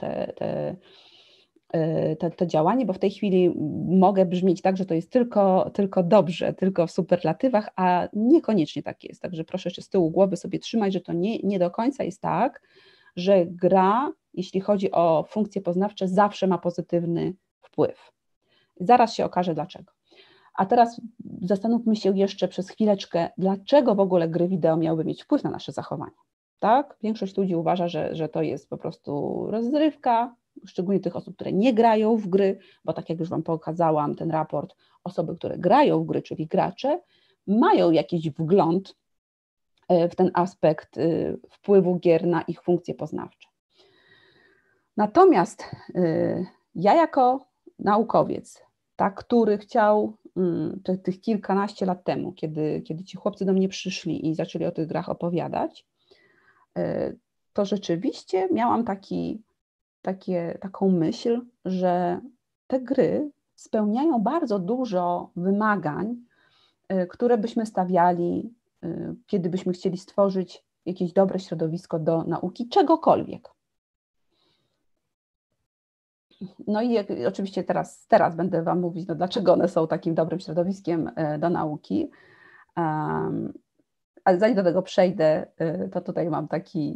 to działanie, bo w tej chwili mogę brzmieć tak, że to jest tylko dobrze, tylko w superlatywach, a niekoniecznie tak jest. Także proszę jeszcze z tyłu głowy sobie trzymać, że to nie do końca jest tak, że gra, jeśli chodzi o funkcje poznawcze, zawsze ma pozytywny wpływ. Zaraz się okaże dlaczego. A teraz zastanówmy się jeszcze przez chwileczkę, dlaczego w ogóle gry wideo miałyby mieć wpływ na nasze zachowanie. Tak? Większość ludzi uważa, że to jest po prostu rozrywka, szczególnie tych osób, które nie grają w gry, bo tak jak już Wam pokazałam ten raport, osoby, które grają w gry, czyli gracze, mają jakiś wgląd w ten aspekt wpływu gier na ich funkcje poznawcze. Natomiast ja jako naukowiec, tak, który chciał tych kilkanaście lat temu, kiedy ci chłopcy do mnie przyszli i zaczęli o tych grach opowiadać, to rzeczywiście miałam taką myśl, że te gry spełniają bardzo dużo wymagań, które byśmy stawiali, kiedy byśmy chcieli stworzyć jakieś dobre środowisko do nauki, czegokolwiek. No i oczywiście teraz będę Wam mówić, no dlaczego one są takim dobrym środowiskiem do nauki. Ale zanim do tego przejdę, to tutaj mam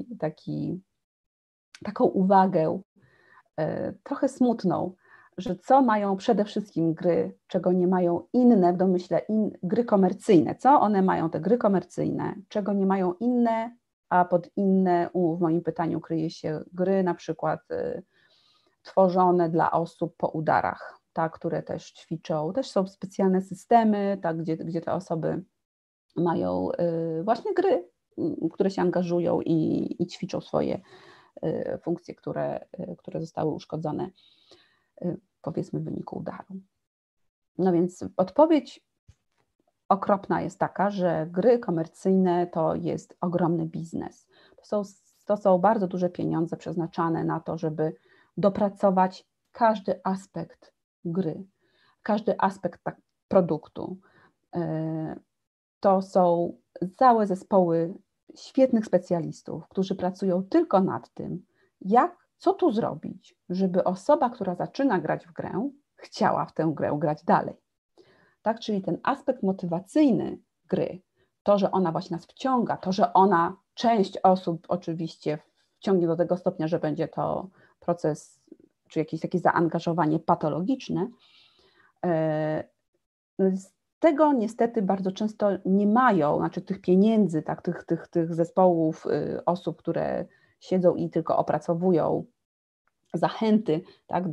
taką uwagę trochę smutną, że co mają przede wszystkim gry, czego nie mają inne, w domyśle gry komercyjne, co one mają, te gry komercyjne, czego nie mają inne, a pod inne w moim pytaniu kryje się gry na przykład tworzone dla osób po udarach, tak, które też ćwiczą, też są specjalne systemy, tak, gdzie te osoby mają właśnie gry, które się angażują i ćwiczą swoje funkcje, które zostały uszkodzone, powiedzmy w wyniku udaru. No więc odpowiedź okropna jest taka, że gry komercyjne to jest ogromny biznes. To są bardzo duże pieniądze przeznaczane na to, żeby dopracować każdy aspekt gry, każdy aspekt produktu. To są całe zespoły świetnych specjalistów, którzy pracują tylko nad tym, co tu zrobić, żeby osoba, która zaczyna grać w grę, chciała w tę grę grać dalej. Tak, czyli ten aspekt motywacyjny gry, to, że ona właśnie nas wciąga, to, że część osób oczywiście wciągnie do tego stopnia, że będzie to proces, czy jakieś takie zaangażowanie patologiczne, z tego niestety bardzo często nie mają, znaczy tych pieniędzy, tak, tych zespołów osób, które siedzą i tylko opracowują zachęty, tak,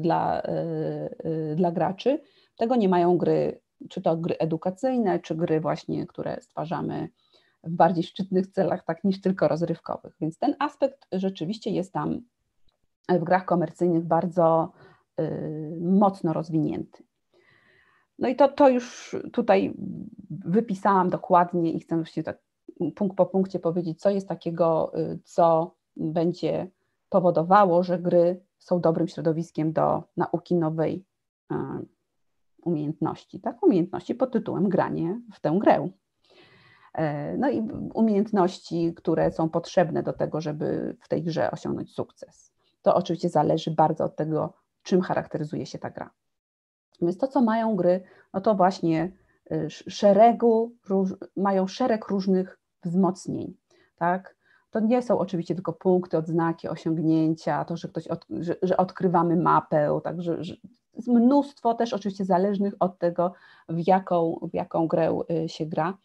dla graczy, tego nie mają gry, czy to gry edukacyjne, czy gry właśnie, które stwarzamy w bardziej szczytnych celach, tak, niż tylko rozrywkowych. Więc ten aspekt rzeczywiście jest tam w grach komercyjnych bardzo mocno rozwinięty. No i to już tutaj wypisałam dokładnie i chcę właśnie tak punkt po punkcie powiedzieć, co jest takiego, co będzie powodowało, że gry są dobrym środowiskiem do nauki nowej umiejętności, tak? Umiejętności pod tytułem granie w tę grę. No i umiejętności, które są potrzebne do tego, żeby w tej grze osiągnąć sukces. To oczywiście zależy bardzo od tego, czym charakteryzuje się ta gra. Więc to, co mają gry, no to właśnie mają szereg różnych wzmocnień, tak? To nie są oczywiście tylko punkty, odznaki, osiągnięcia, to, że że odkrywamy mapę, także jest mnóstwo też oczywiście zależnych od tego, w jaką grę się gra,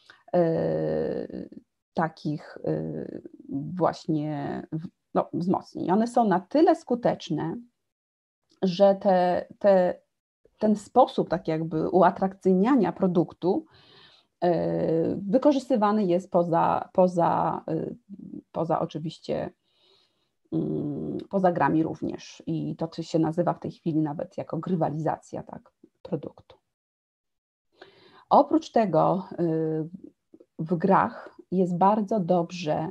takich właśnie wzmocnień. One są na tyle skuteczne, że ten sposób tak jakby uatrakcyjniania produktu wykorzystywany jest poza oczywiście poza grami również i to się nazywa w tej chwili nawet jako grywalizacja, tak, produktu. Oprócz tego w grach jest bardzo dobrze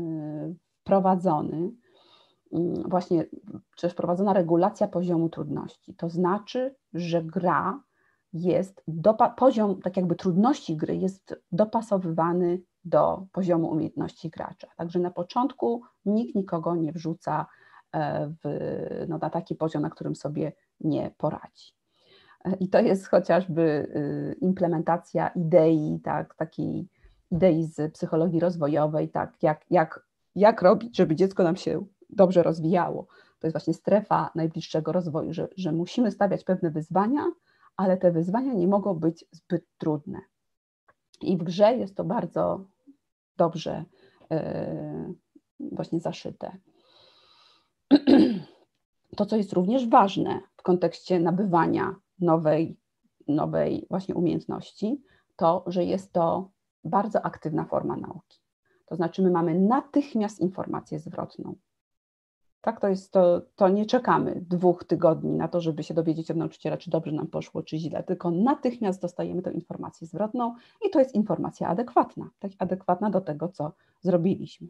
wprowadzona regulacja poziomu trudności. To znaczy, że gra poziom tak jakby trudności gry jest dopasowywany do poziomu umiejętności gracza. Także na początku nikt nikogo nie wrzuca na taki poziom, na którym sobie nie poradzi. I to jest chociażby implementacja idei, tak, takiej idei z psychologii rozwojowej, tak, jak robić, żeby dziecko nam się dobrze rozwijało. To jest właśnie strefa najbliższego rozwoju, że musimy stawiać pewne wyzwania, ale te wyzwania nie mogą być zbyt trudne. I w grze jest to bardzo dobrze właśnie zaszyte. To, co jest również ważne w kontekście nabywania nowej właśnie umiejętności, to, że jest to bardzo aktywna forma nauki. To znaczy my mamy natychmiast informację zwrotną. Tak, to nie czekamy 2 tygodni na to, żeby się dowiedzieć od nauczyciela, czy dobrze nam poszło, czy źle, tylko natychmiast dostajemy tę informację zwrotną i to jest informacja adekwatna, tak, adekwatna do tego, co zrobiliśmy.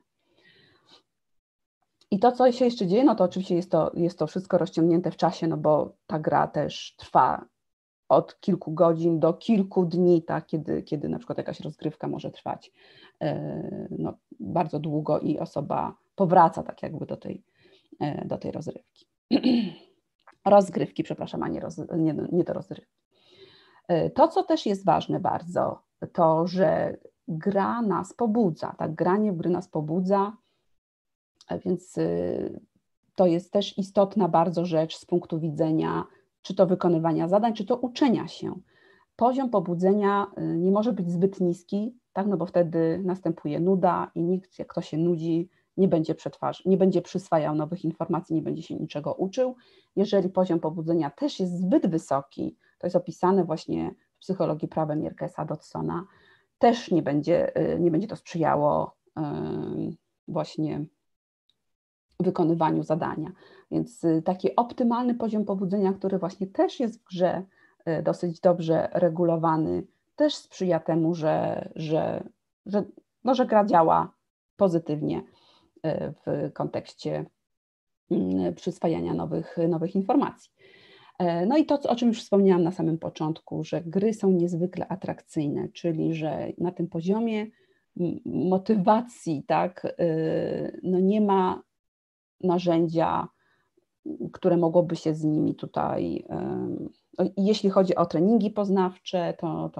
I to, co się jeszcze dzieje, no to oczywiście jest to wszystko rozciągnięte w czasie, no bo ta gra też trwa od kilku godzin do kilku dni, tak, kiedy na przykład jakaś rozgrywka może trwać bardzo długo i osoba powraca tak jakby do tej rozrywki. Rozgrywki, przepraszam, a nie do rozrywki. To, co też jest ważne bardzo, to, że gra nas pobudza, tak, granie w gry nas pobudza, więc to jest też istotna bardzo rzecz z punktu widzenia czy to wykonywania zadań, czy to uczenia się. Poziom pobudzenia nie może być zbyt niski, tak, no bo wtedy następuje nuda i nikt, jak to się nudzi, nie będzie przyswajał nowych informacji, nie będzie się niczego uczył. Jeżeli poziom pobudzenia też jest zbyt wysoki, to jest opisane właśnie w psychologii prawem Jerkesa Dodsona, też nie będzie to sprzyjało właśnie wykonywaniu zadania. Więc taki optymalny poziom pobudzenia, który właśnie też jest w grze dosyć dobrze regulowany, też sprzyja temu, że gra działa pozytywnie w kontekście przyswajania nowych informacji. No i to, o czym już wspomniałam na samym początku, że gry są niezwykle atrakcyjne, czyli że na tym poziomie motywacji, tak, no nie ma narzędzia, które mogłoby się z nimi tutaj, jeśli chodzi o treningi poznawcze,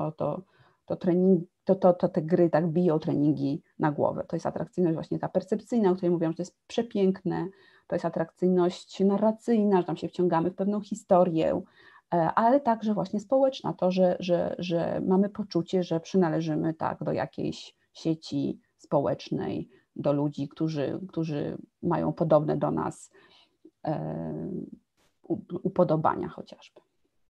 to te gry tak biją treningi na głowę. To jest atrakcyjność właśnie ta percepcyjna, o której mówiłam, że to jest przepiękne, to jest atrakcyjność narracyjna, że tam się wciągamy w pewną historię, ale także właśnie społeczna, to, że mamy poczucie, że przynależymy tak do jakiejś sieci społecznej, do ludzi, którzy mają podobne do nas upodobania chociażby.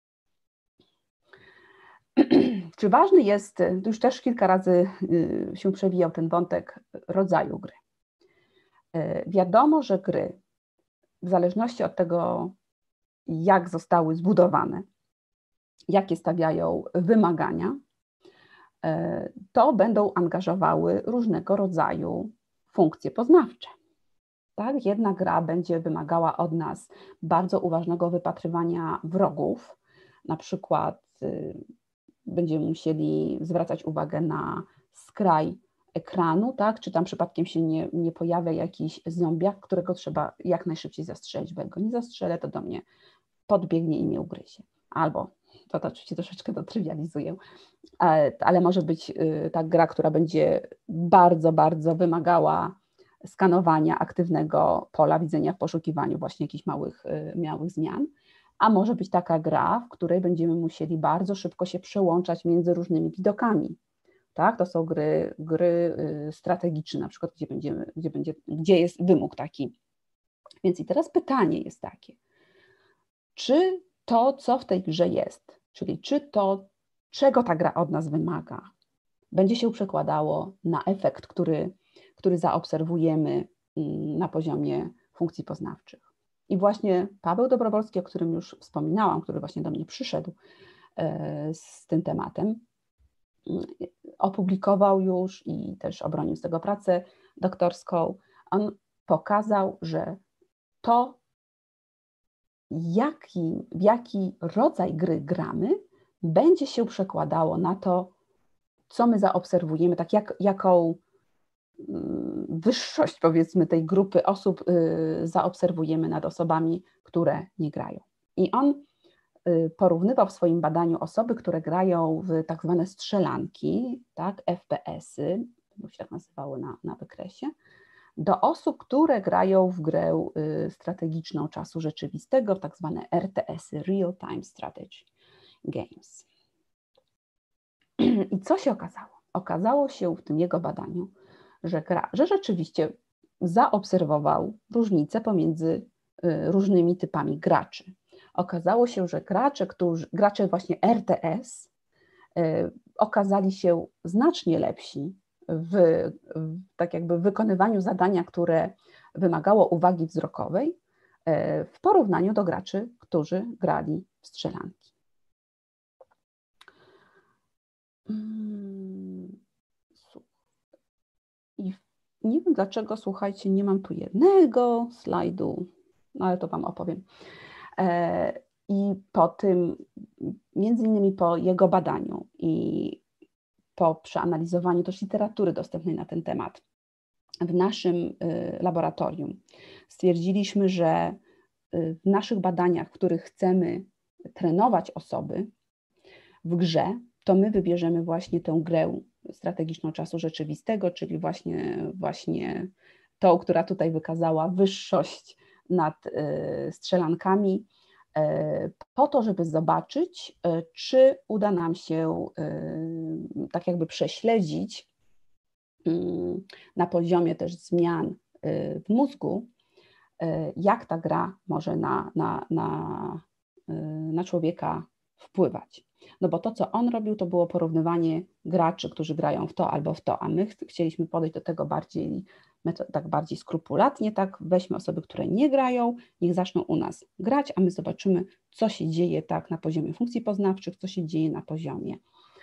Czy ważny jest, już też kilka razy się przewijał ten wątek rodzaju gry. Wiadomo, że gry, w zależności od tego, jak zostały zbudowane, jakie stawiają wymagania, to będą angażowały różnego rodzaju funkcje poznawcze. Tak? Jedna gra będzie wymagała od nas bardzo uważnego wypatrywania wrogów, na przykład będziemy musieli zwracać uwagę na skraj ekranu, tak? Czy tam przypadkiem się nie pojawia jakiś zombiak, którego trzeba jak najszybciej zastrzelić, bo jak go nie zastrzelę, to do mnie podbiegnie i mnie ugryzie. Albo, to oczywiście troszeczkę to trywializuję, ale może być ta gra, która będzie bardzo, bardzo wymagała skanowania aktywnego pola widzenia w poszukiwaniu właśnie jakichś małych zmian, a może być taka gra, w której będziemy musieli bardzo szybko się przełączać między różnymi widokami. Tak? To są gry strategiczne, na przykład, gdzie jest wymóg taki. Więc i teraz pytanie jest takie, czy to, co w tej grze jest, czyli czy to, czego ta gra od nas wymaga, będzie się przekładało na efekt, który zaobserwujemy na poziomie funkcji poznawczych. I właśnie Paweł Dobrowolski, o którym już wspominałam, który właśnie do mnie przyszedł z tym tematem, opublikował już i też obronił z tego pracę doktorską. On pokazał, że to, w jaki rodzaj gry gramy, będzie się przekładało na to, co my zaobserwujemy, tak jaką wyższość, powiedzmy, tej grupy osób zaobserwujemy nad osobami, które nie grają. I on porównywał w swoim badaniu osoby, które grają w tak zwane strzelanki, tak, FPS-y, to się tak nazywało na wykresie, do osób, które grają w grę strategiczną czasu rzeczywistego, w tak zwane RTS-y, Real Time Strategy Games. I co się okazało? Okazało się w tym jego badaniu, że rzeczywiście zaobserwował różnice pomiędzy różnymi typami graczy. Okazało się, że gracze właśnie RTS okazali się znacznie lepsi w tak jakby wykonywaniu zadania, które wymagało uwagi wzrokowej, w porównaniu do graczy, którzy grali w strzelanki. I nie wiem dlaczego, słuchajcie, nie mam tu jednego slajdu, no ale to Wam opowiem. I po tym, między innymi po jego badaniu i po przeanalizowaniu też literatury dostępnej na ten temat w naszym laboratorium, stwierdziliśmy, że w naszych badaniach, w których chcemy trenować osoby w grze, to my wybierzemy właśnie tę grę strategiczną czasu rzeczywistego, czyli właśnie tą, która tutaj wykazała wyższość nad strzelankami, po to, żeby zobaczyć, czy uda nam się tak jakby prześledzić na poziomie też zmian w mózgu, jak ta gra może na człowieka wpływać. No bo to, co on robił, to było porównywanie graczy, którzy grają w to albo w to, a my chcieliśmy podejść do tego bardziej skrupulatnie, tak, weźmy osoby, które nie grają, niech zaczną u nas grać, a my zobaczymy, co się dzieje tak na poziomie funkcji poznawczych, co się dzieje na poziomie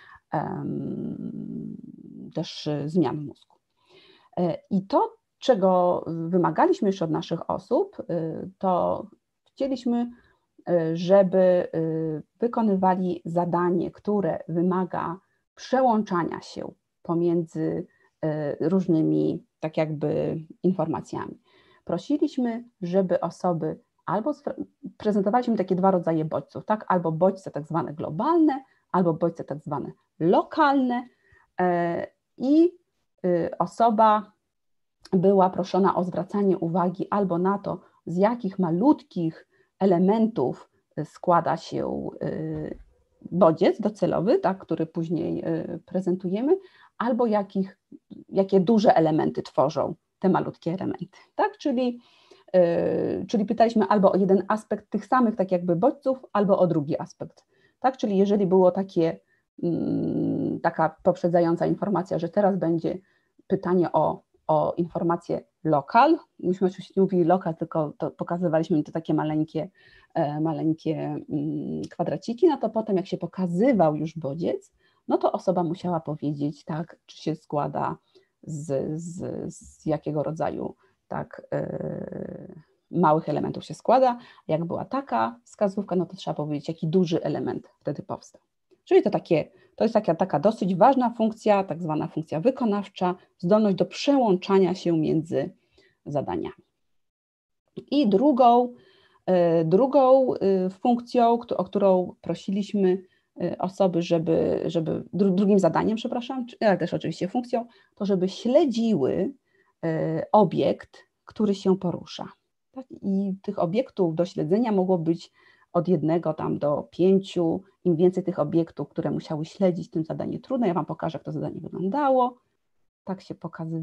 też zmian w mózgu. I to, czego wymagaliśmy jeszcze od naszych osób, to chcieliśmy żeby wykonywali zadanie, które wymaga przełączania się pomiędzy różnymi tak jakby informacjami. Prosiliśmy, żeby osoby albo prezentowaliśmy takie dwa rodzaje bodźców, tak? Albo bodźce tak zwane globalne, albo bodźce tak zwane lokalne i osoba była proszona o zwracanie uwagi albo na to, z jakich malutkich elementów składa się bodziec docelowy, tak, który później prezentujemy, albo jakie duże elementy tworzą te malutkie elementy. Tak? Czyli pytaliśmy albo o jeden aspekt tych samych tak jakby bodźców, albo o drugi aspekt. Tak? Czyli jeżeli było taka poprzedzająca informacja, że teraz będzie pytanie o informację lokal, myśmy oczywiście nie mówili lokal, tylko to pokazywaliśmy to takie maleńkie kwadraciki, no to potem jak się pokazywał już bodziec, no to osoba musiała powiedzieć, tak, czy się składa z jakiego rodzaju tak, małych elementów się składa. Jak była taka wskazówka, no to trzeba powiedzieć, jaki duży element wtedy powstał. Czyli to jest taka dosyć ważna funkcja, tak zwana funkcja wykonawcza, zdolność do przełączania się między zadaniami. I drugą funkcją, o którą prosiliśmy osoby, drugim zadaniem, przepraszam, ale też oczywiście funkcją, to żeby śledziły obiekt, który się porusza. Tak? I tych obiektów do śledzenia mogło być od 1 tam do 5. Im więcej tych obiektów, które musiały śledzić, tym zadanie trudne. Ja Wam pokażę, jak to zadanie wyglądało. Tak się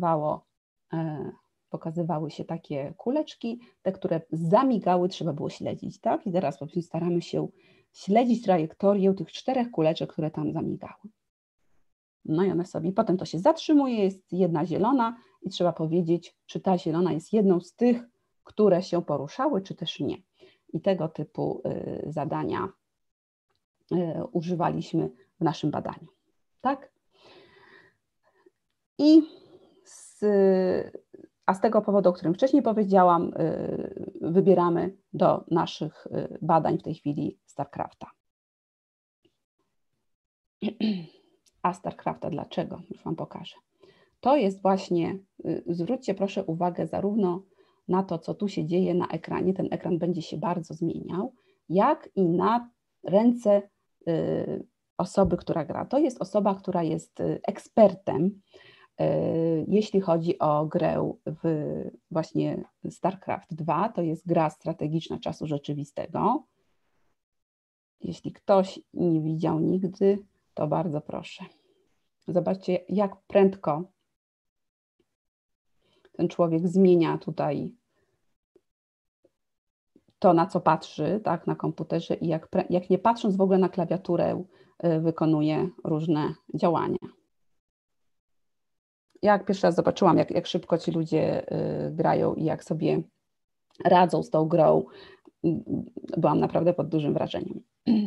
pokazywały się takie kuleczki, te, które zamigały, trzeba było śledzić. Tak? I teraz po prostu staramy się śledzić trajektorię tych 4 kuleczek, które tam zamigały. No i one sobie, potem to się zatrzymuje, jest jedna zielona i trzeba powiedzieć, czy ta zielona jest jedną z tych, które się poruszały, czy też nie. I tego typu zadania używaliśmy w naszym badaniu. Tak? A z tego powodu, o którym wcześniej powiedziałam, wybieramy do naszych badań w tej chwili StarCrafta. A StarCrafta dlaczego? Już Wam pokażę. To jest właśnie, zwróćcie proszę uwagę zarówno na to, co tu się dzieje na ekranie, ten ekran będzie się bardzo zmieniał, jak i na ręce osoby, która gra. To jest osoba, która jest ekspertem, jeśli chodzi o grę w właśnie StarCraft 2, to jest gra strategiczna czasu rzeczywistego. Jeśli ktoś nie widział nigdy, to bardzo proszę. Zobaczcie, jak prędko ten człowiek zmienia tutaj to, na co patrzy, tak, na komputerze i jak nie patrząc w ogóle na klawiaturę, wykonuje różne działania. Jak pierwszy raz zobaczyłam, jak szybko ci ludzie grają i jak sobie radzą z tą grą, byłam naprawdę pod dużym wrażeniem.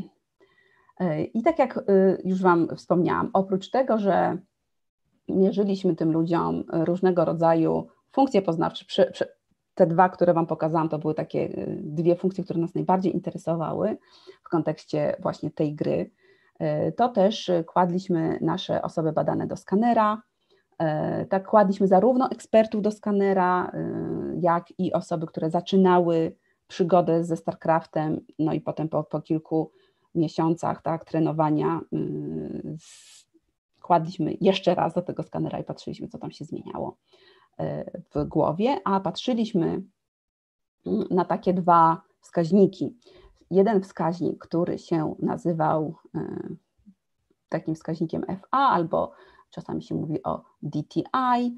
I tak jak już Wam wspomniałam, oprócz tego, że mierzyliśmy tym ludziom różnego rodzaju funkcje poznawcze, te 2, które Wam pokazałam, to były takie 2 funkcje, które nas najbardziej interesowały w kontekście właśnie tej gry, to też kładliśmy nasze osoby badane do skanera. Tak, kładliśmy zarówno ekspertów do skanera, jak i osoby, które zaczynały przygodę ze StarCraftem, no i potem po kilku miesiącach, tak, trenowania kładliśmy jeszcze raz do tego skanera i patrzyliśmy, co tam się zmieniało w głowie, a patrzyliśmy na takie 2 wskaźniki. Jeden wskaźnik, który się nazywał takim wskaźnikiem FA, albo czasami się mówi o DTI,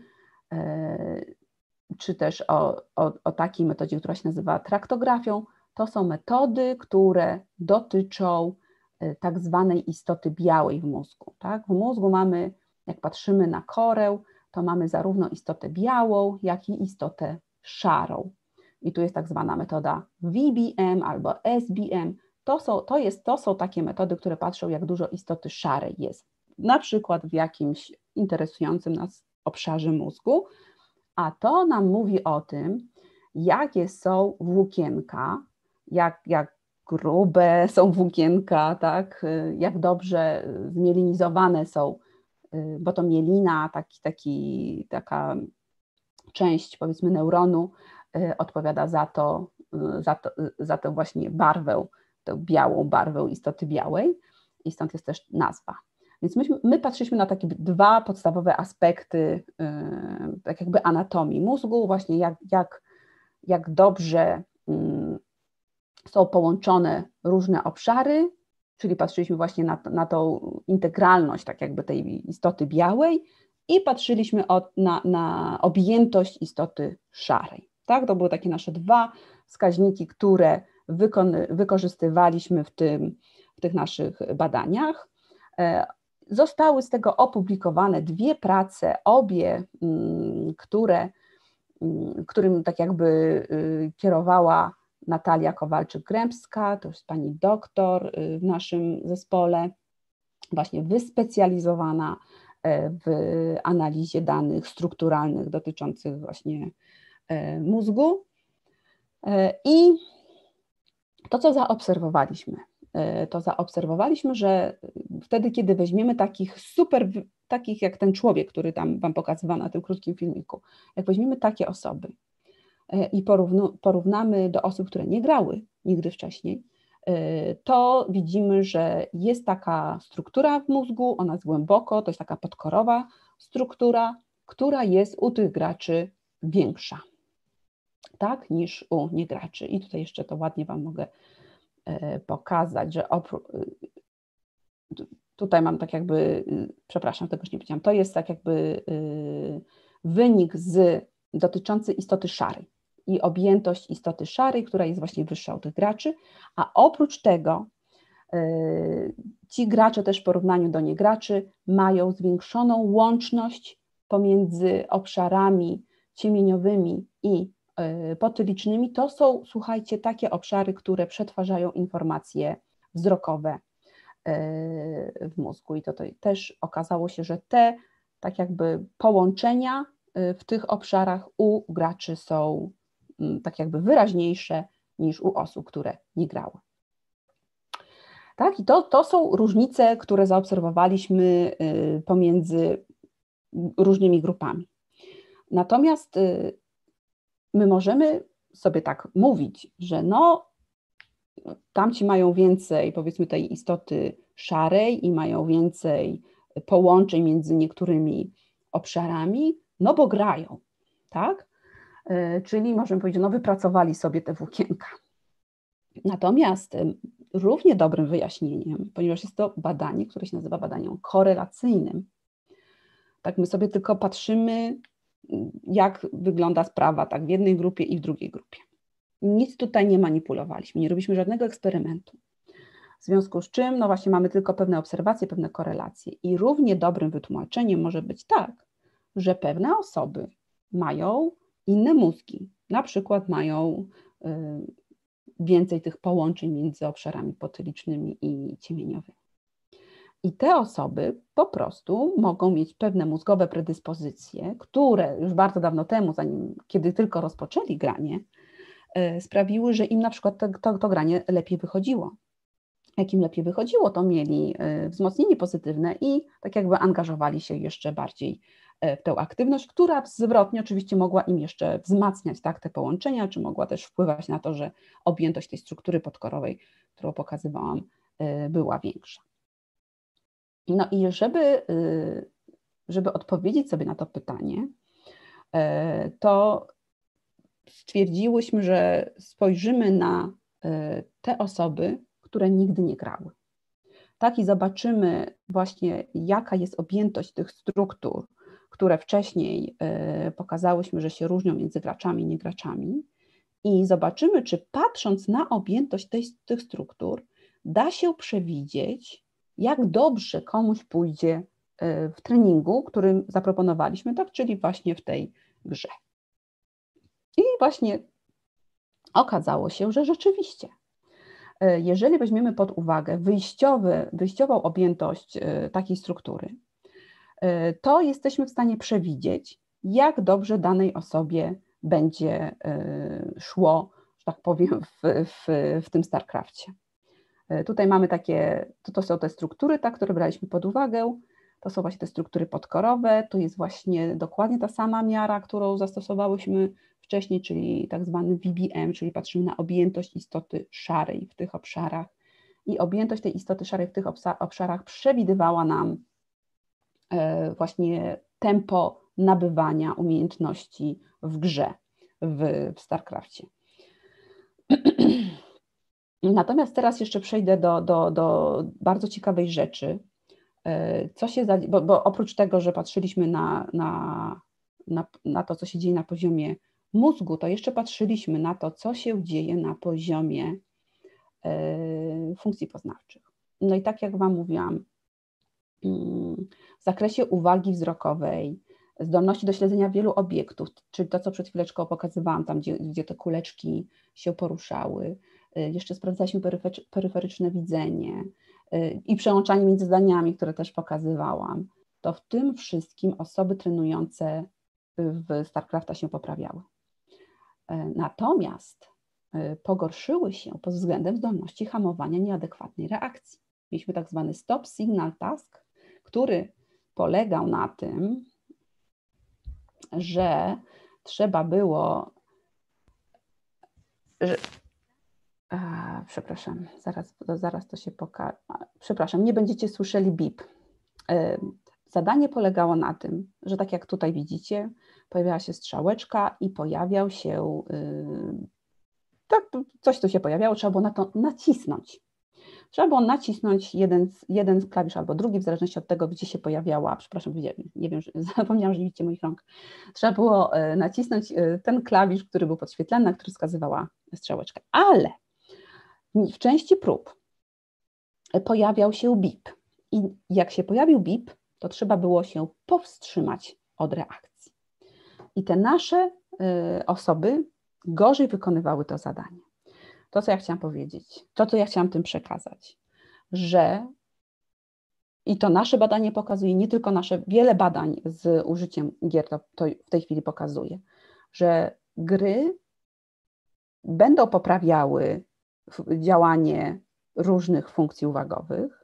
czy też o takiej metodzie, która się nazywa traktografią. To są metody, które dotyczą tak zwanej istoty białej w mózgu. Tak? W mózgu mamy, jak patrzymy na korę, to mamy zarówno istotę białą, jak i istotę szarą. I tu jest tak zwana metoda VBM albo SBM. To są takie metody, które patrzą, jak dużo istoty szarej jest, na przykład w jakimś interesującym nas obszarze mózgu, a to nam mówi o tym, jakie są włókienka, grube są włókienka, tak? Jak dobrze zmielinizowane są, bo to mielina, taka część, powiedzmy, neuronu odpowiada za tę właśnie barwę, tę białą barwę istoty białej i stąd jest też nazwa. Więc my patrzyliśmy na takie dwa podstawowe aspekty tak jakby anatomii mózgu, właśnie jak dobrze są połączone różne obszary, czyli patrzyliśmy właśnie na tą integralność tak jakby tej istoty białej i patrzyliśmy na objętość istoty szarej. Tak? To były takie nasze dwa wskaźniki, które wykorzystywaliśmy w tych naszych badaniach. Zostały z tego opublikowane dwie prace, obie, którym tak jakby kierowała Natalia Kowalczyk-Grębska, to jest pani doktor w naszym zespole, właśnie wyspecjalizowana w analizie danych strukturalnych dotyczących właśnie mózgu. I to, co zaobserwowaliśmy, że wtedy, kiedy weźmiemy takich jak ten człowiek, który tam Wam pokazywano na tym krótkim filmiku, jak weźmiemy takie osoby i porównamy do osób, które nie grały nigdy wcześniej, to widzimy, że jest taka struktura w mózgu, ona jest głęboko, to jest taka podkorowa struktura, która jest u tych graczy większa, tak, niż u niegraczy. I tutaj jeszcze to ładnie Wam mogę pokazać, że tutaj mam tak jakby, przepraszam, tego już nie powiedziałam, to jest tak jakby wynik dotyczący istoty szarej i objętość istoty szarej, która jest właśnie wyższa u tych graczy, a oprócz tego ci gracze też w porównaniu do niegraczy mają zwiększoną łączność pomiędzy obszarami ciemieniowymi i potylicznymi. To są, słuchajcie, takie obszary, które przetwarzają informacje wzrokowe w mózgu i to też okazało się, że te tak jakby połączenia w tych obszarach u graczy są tak jakby wyraźniejsze niż u osób, które nie grały. Tak, i to są różnice, które zaobserwowaliśmy pomiędzy różnymi grupami. Natomiast my możemy sobie tak mówić, że no tamci mają więcej, powiedzmy, tej istoty szarej i mają więcej połączeń między niektórymi obszarami, no bo grają, tak? Czyli możemy powiedzieć, no wypracowali sobie te włókienka. Natomiast równie dobrym wyjaśnieniem, ponieważ jest to badanie, które się nazywa badaniem korelacyjnym, tak my sobie tylko patrzymy, jak wygląda sprawa tak w jednej grupie i w drugiej grupie. Nic tutaj nie manipulowaliśmy, nie robiliśmy żadnego eksperymentu. W związku z czym, no właśnie mamy tylko pewne obserwacje, pewne korelacje i równie dobrym wytłumaczeniem może być tak, że pewne osoby mają inne mózgi, na przykład mają więcej tych połączeń między obszarami potylicznymi i ciemieniowymi. I te osoby po prostu mogą mieć pewne mózgowe predyspozycje, które już bardzo dawno temu, kiedy tylko rozpoczęli granie, sprawiły, że im na przykład to granie lepiej wychodziło. Jak im lepiej wychodziło, to mieli wzmocnienie pozytywne i tak jakby angażowali się jeszcze bardziej w tę aktywność, która zwrotnie oczywiście mogła im jeszcze wzmacniać tak, te połączenia, czy mogła też wpływać na to, że objętość tej struktury podkorowej, którą pokazywałam, była większa. No i żeby odpowiedzieć sobie na to pytanie, to stwierdziłyśmy, że spojrzymy na te osoby, które nigdy nie grały. Tak, i zobaczymy właśnie, jaka jest objętość tych struktur, które wcześniej pokazałyśmy, że się różnią między graczami i niegraczami, i zobaczymy, czy patrząc na objętość tych struktur, da się przewidzieć, jak dobrze komuś pójdzie w treningu, który zaproponowaliśmy, tak, czyli właśnie w tej grze. I właśnie okazało się, że rzeczywiście, jeżeli weźmiemy pod uwagę wyjściową objętość takiej struktury, to jesteśmy w stanie przewidzieć, jak dobrze danej osobie będzie szło że tak powiem, w tym StarCraftie. Tutaj mamy to są te struktury, tak, które braliśmy pod uwagę. To są właśnie te struktury podkorowe. To jest właśnie dokładnie ta sama miara, którą zastosowałyśmy wcześniej, czyli tak zwany VBM, czyli patrzymy na objętość istoty szarej w tych obszarach. I objętość tej istoty szarej w tych obszarach przewidywała nam właśnie tempo nabywania umiejętności w grze, w StarCraftie. Natomiast teraz jeszcze przejdę do bardzo ciekawej rzeczy. Bo oprócz tego, że patrzyliśmy na to, co się dzieje na poziomie mózgu, to jeszcze patrzyliśmy na to, co się dzieje na poziomie funkcji poznawczych. No i tak jak Wam mówiłam, w zakresie uwagi wzrokowej, zdolności do śledzenia wielu obiektów, czyli to, co przed chwileczką pokazywałam, tam gdzie te kuleczki się poruszały, jeszcze sprawdzaliśmy peryferyczne widzenie i przełączanie między zdaniami, które też pokazywałam, to w tym wszystkim osoby trenujące w StarCrafta się poprawiały. Natomiast pogorszyły się pod względem zdolności hamowania nieadekwatnej reakcji. Mieliśmy tak zwany stop signal task, który polegał na tym, że trzeba było, przepraszam, zaraz to się pokaże. Przepraszam, nie będziecie słyszeli bip. Zadanie polegało na tym, że tak jak tutaj widzicie, pojawiała się strzałeczka i pojawiał się, tak, coś tu się pojawiało, trzeba było na to nacisnąć. Trzeba było nacisnąć jeden klawisz albo drugi, w zależności od tego, gdzie się pojawiała, przepraszam, nie wiem, zapomniałam, że nie widzicie moich rąk. Trzeba było nacisnąć ten klawisz, który był podświetlany, na który wskazywała strzałeczka. Ale w części prób pojawiał się bip. I jak się pojawił bip, to trzeba było się powstrzymać od reakcji. I te nasze osoby gorzej wykonywały to zadanie. To, co ja chciałam powiedzieć, co ja chciałam tym przekazać, że i to nasze badanie pokazuje, nie tylko nasze, wiele badań z użyciem gier to w tej chwili pokazuje, że gry będą poprawiały działanie różnych funkcji uwagowych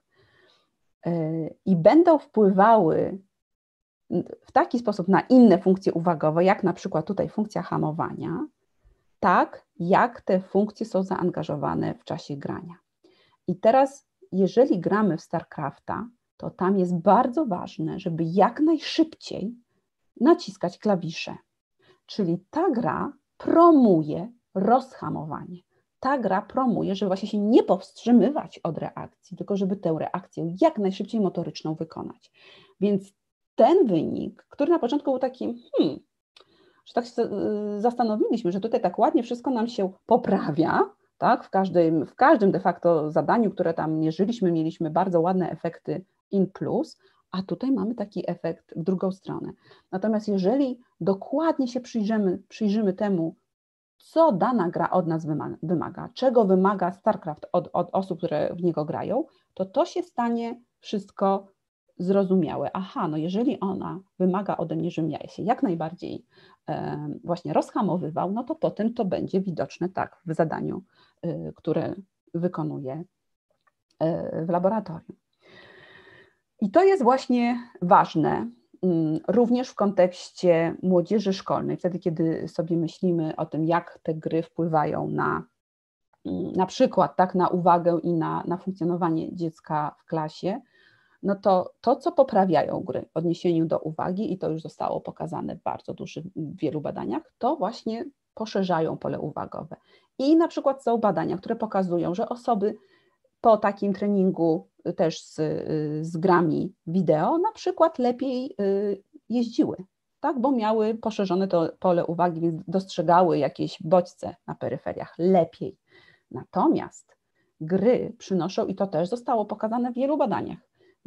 i będą wpływały w taki sposób na inne funkcje uwagowe, jak na przykład tutaj funkcja hamowania, tak jak te funkcje są zaangażowane w czasie grania. I teraz, jeżeli gramy w StarCrafta, to tam jest bardzo ważne, żeby jak najszybciej naciskać klawisze. Czyli ta gra promuje rozhamowanie. Ta gra promuje, żeby właśnie się nie powstrzymywać od reakcji, tylko żeby tę reakcję jak najszybciej motoryczną wykonać. Więc ten wynik, który na początku był taki, że tak się zastanowiliśmy, że tutaj tak ładnie wszystko nam się poprawia, tak? W każdym de facto zadaniu, które tam mierzyliśmy, mieliśmy bardzo ładne efekty in plus, a tutaj mamy taki efekt w drugą stronę. Natomiast jeżeli dokładnie się przyjrzymy temu, co dana gra od nas wymaga, czego wymaga StarCraft od osób, które w niego grają, to się stanie wszystko zrozumiałe. Aha, no jeżeli ona wymaga ode mnie, żebym ja się jak najbardziej właśnie rozhamowywał, no to potem to będzie widoczne tak w zadaniu, które wykonuję w laboratorium. I to jest właśnie ważne również w kontekście młodzieży szkolnej, wtedy kiedy sobie myślimy o tym, jak te gry wpływają na przykład tak, na uwagę i na funkcjonowanie dziecka w klasie, no to, co poprawiają gry w odniesieniu do uwagi, i to już zostało pokazane w wielu badaniach, to właśnie poszerzają pole uwagowe. I na przykład są badania, które pokazują, że osoby po takim treningu też z grami wideo na przykład lepiej jeździły, tak? Bo miały poszerzone to pole uwagi, więc dostrzegały jakieś bodźce na peryferiach lepiej. Natomiast gry przynoszą, i to też zostało pokazane w wielu badaniach,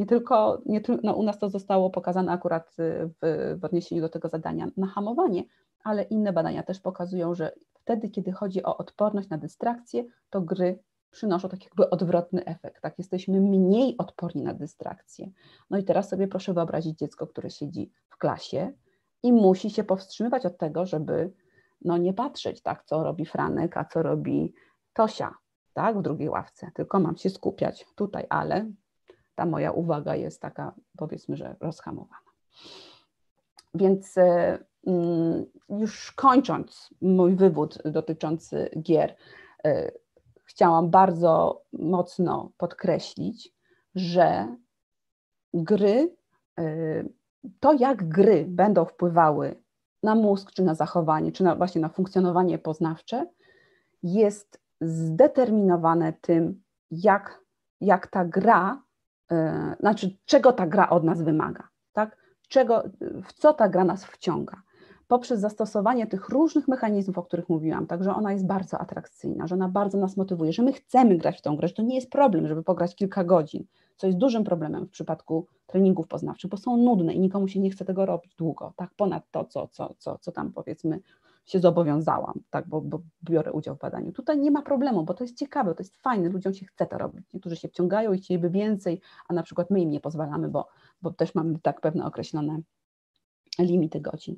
no u nas to zostało pokazane akurat w odniesieniu do tego zadania na hamowanie, ale inne badania też pokazują, że wtedy, kiedy chodzi o odporność na dystrakcje, to gry przynoszą tak jakby odwrotny efekt, tak? Jesteśmy mniej odporni na dystrakcje. No i teraz sobie proszę wyobrazić dziecko, które siedzi w klasie i musi się powstrzymywać od tego, żeby no nie patrzeć, tak, co robi Franek, a co robi Tosia, tak, w drugiej ławce, tylko mam się skupiać tutaj, ale ta moja uwaga jest taka, powiedzmy, że rozhamowana. Więc już kończąc mój wywód dotyczący gier, chciałam bardzo mocno podkreślić, że gry, to jak gry będą wpływały na mózg, czy na zachowanie, czy właśnie na funkcjonowanie poznawcze, jest zdeterminowane tym, jak ta gra, znaczy czego ta gra od nas wymaga, tak? W co ta gra nas wciąga. Poprzez zastosowanie tych różnych mechanizmów, o których mówiłam, także ona jest bardzo atrakcyjna, że ona bardzo nas motywuje, że my chcemy grać w tą grę, że to nie jest problem, żeby pograć kilka godzin, co jest dużym problemem w przypadku treningów poznawczych, bo są nudne i nikomu się nie chce tego robić długo, tak, ponad to, co tam powiedzmy się zobowiązałam, tak, bo biorę udział w badaniu. Tutaj nie ma problemu, bo to jest ciekawe, to jest fajne, ludziom się chce to robić. Niektórzy się wciągają i chcieliby więcej, a na przykład my im nie pozwalamy, bo też mamy tak pewne określone limity godzin.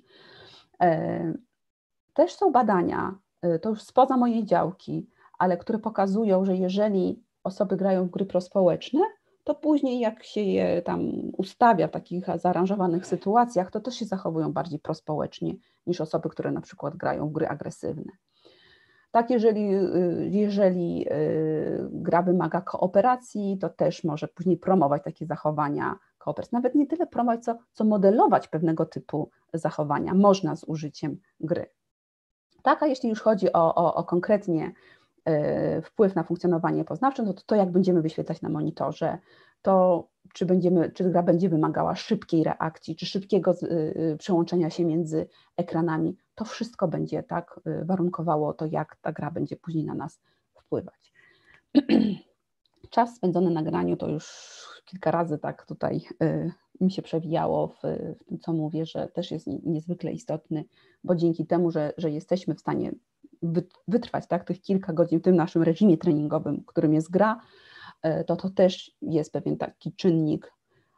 Też są badania, to już spoza mojej działki, ale które pokazują, że jeżeli osoby grają w gry prospołeczne, to później jak się je tam ustawia w takich zaaranżowanych sytuacjach, to też się zachowują bardziej prospołecznie niż osoby, które na przykład grają w gry agresywne. Tak, jeżeli gra wymaga kooperacji, to też może później promować takie zachowania kooperacji. Nawet nie tyle promować, co modelować pewnego typu zachowania można z użyciem gry. Tak, a jeśli już chodzi o konkretnie wpływ na funkcjonowanie poznawcze, no to jak będziemy wyświetlać na monitorze, to czy gra będzie wymagała szybkiej reakcji, czy szybkiego przełączenia się między ekranami, to wszystko będzie tak warunkowało to, jak ta gra będzie później na nas wpływać. Czas spędzony na graniu to już kilka razy tak tutaj mi się przewijało w tym, co mówię, że też jest niezwykle istotny, bo dzięki temu, że jesteśmy w stanie wytrwać tak, tych kilka godzin w tym naszym reżimie treningowym, którym jest gra, to też jest pewien taki czynnik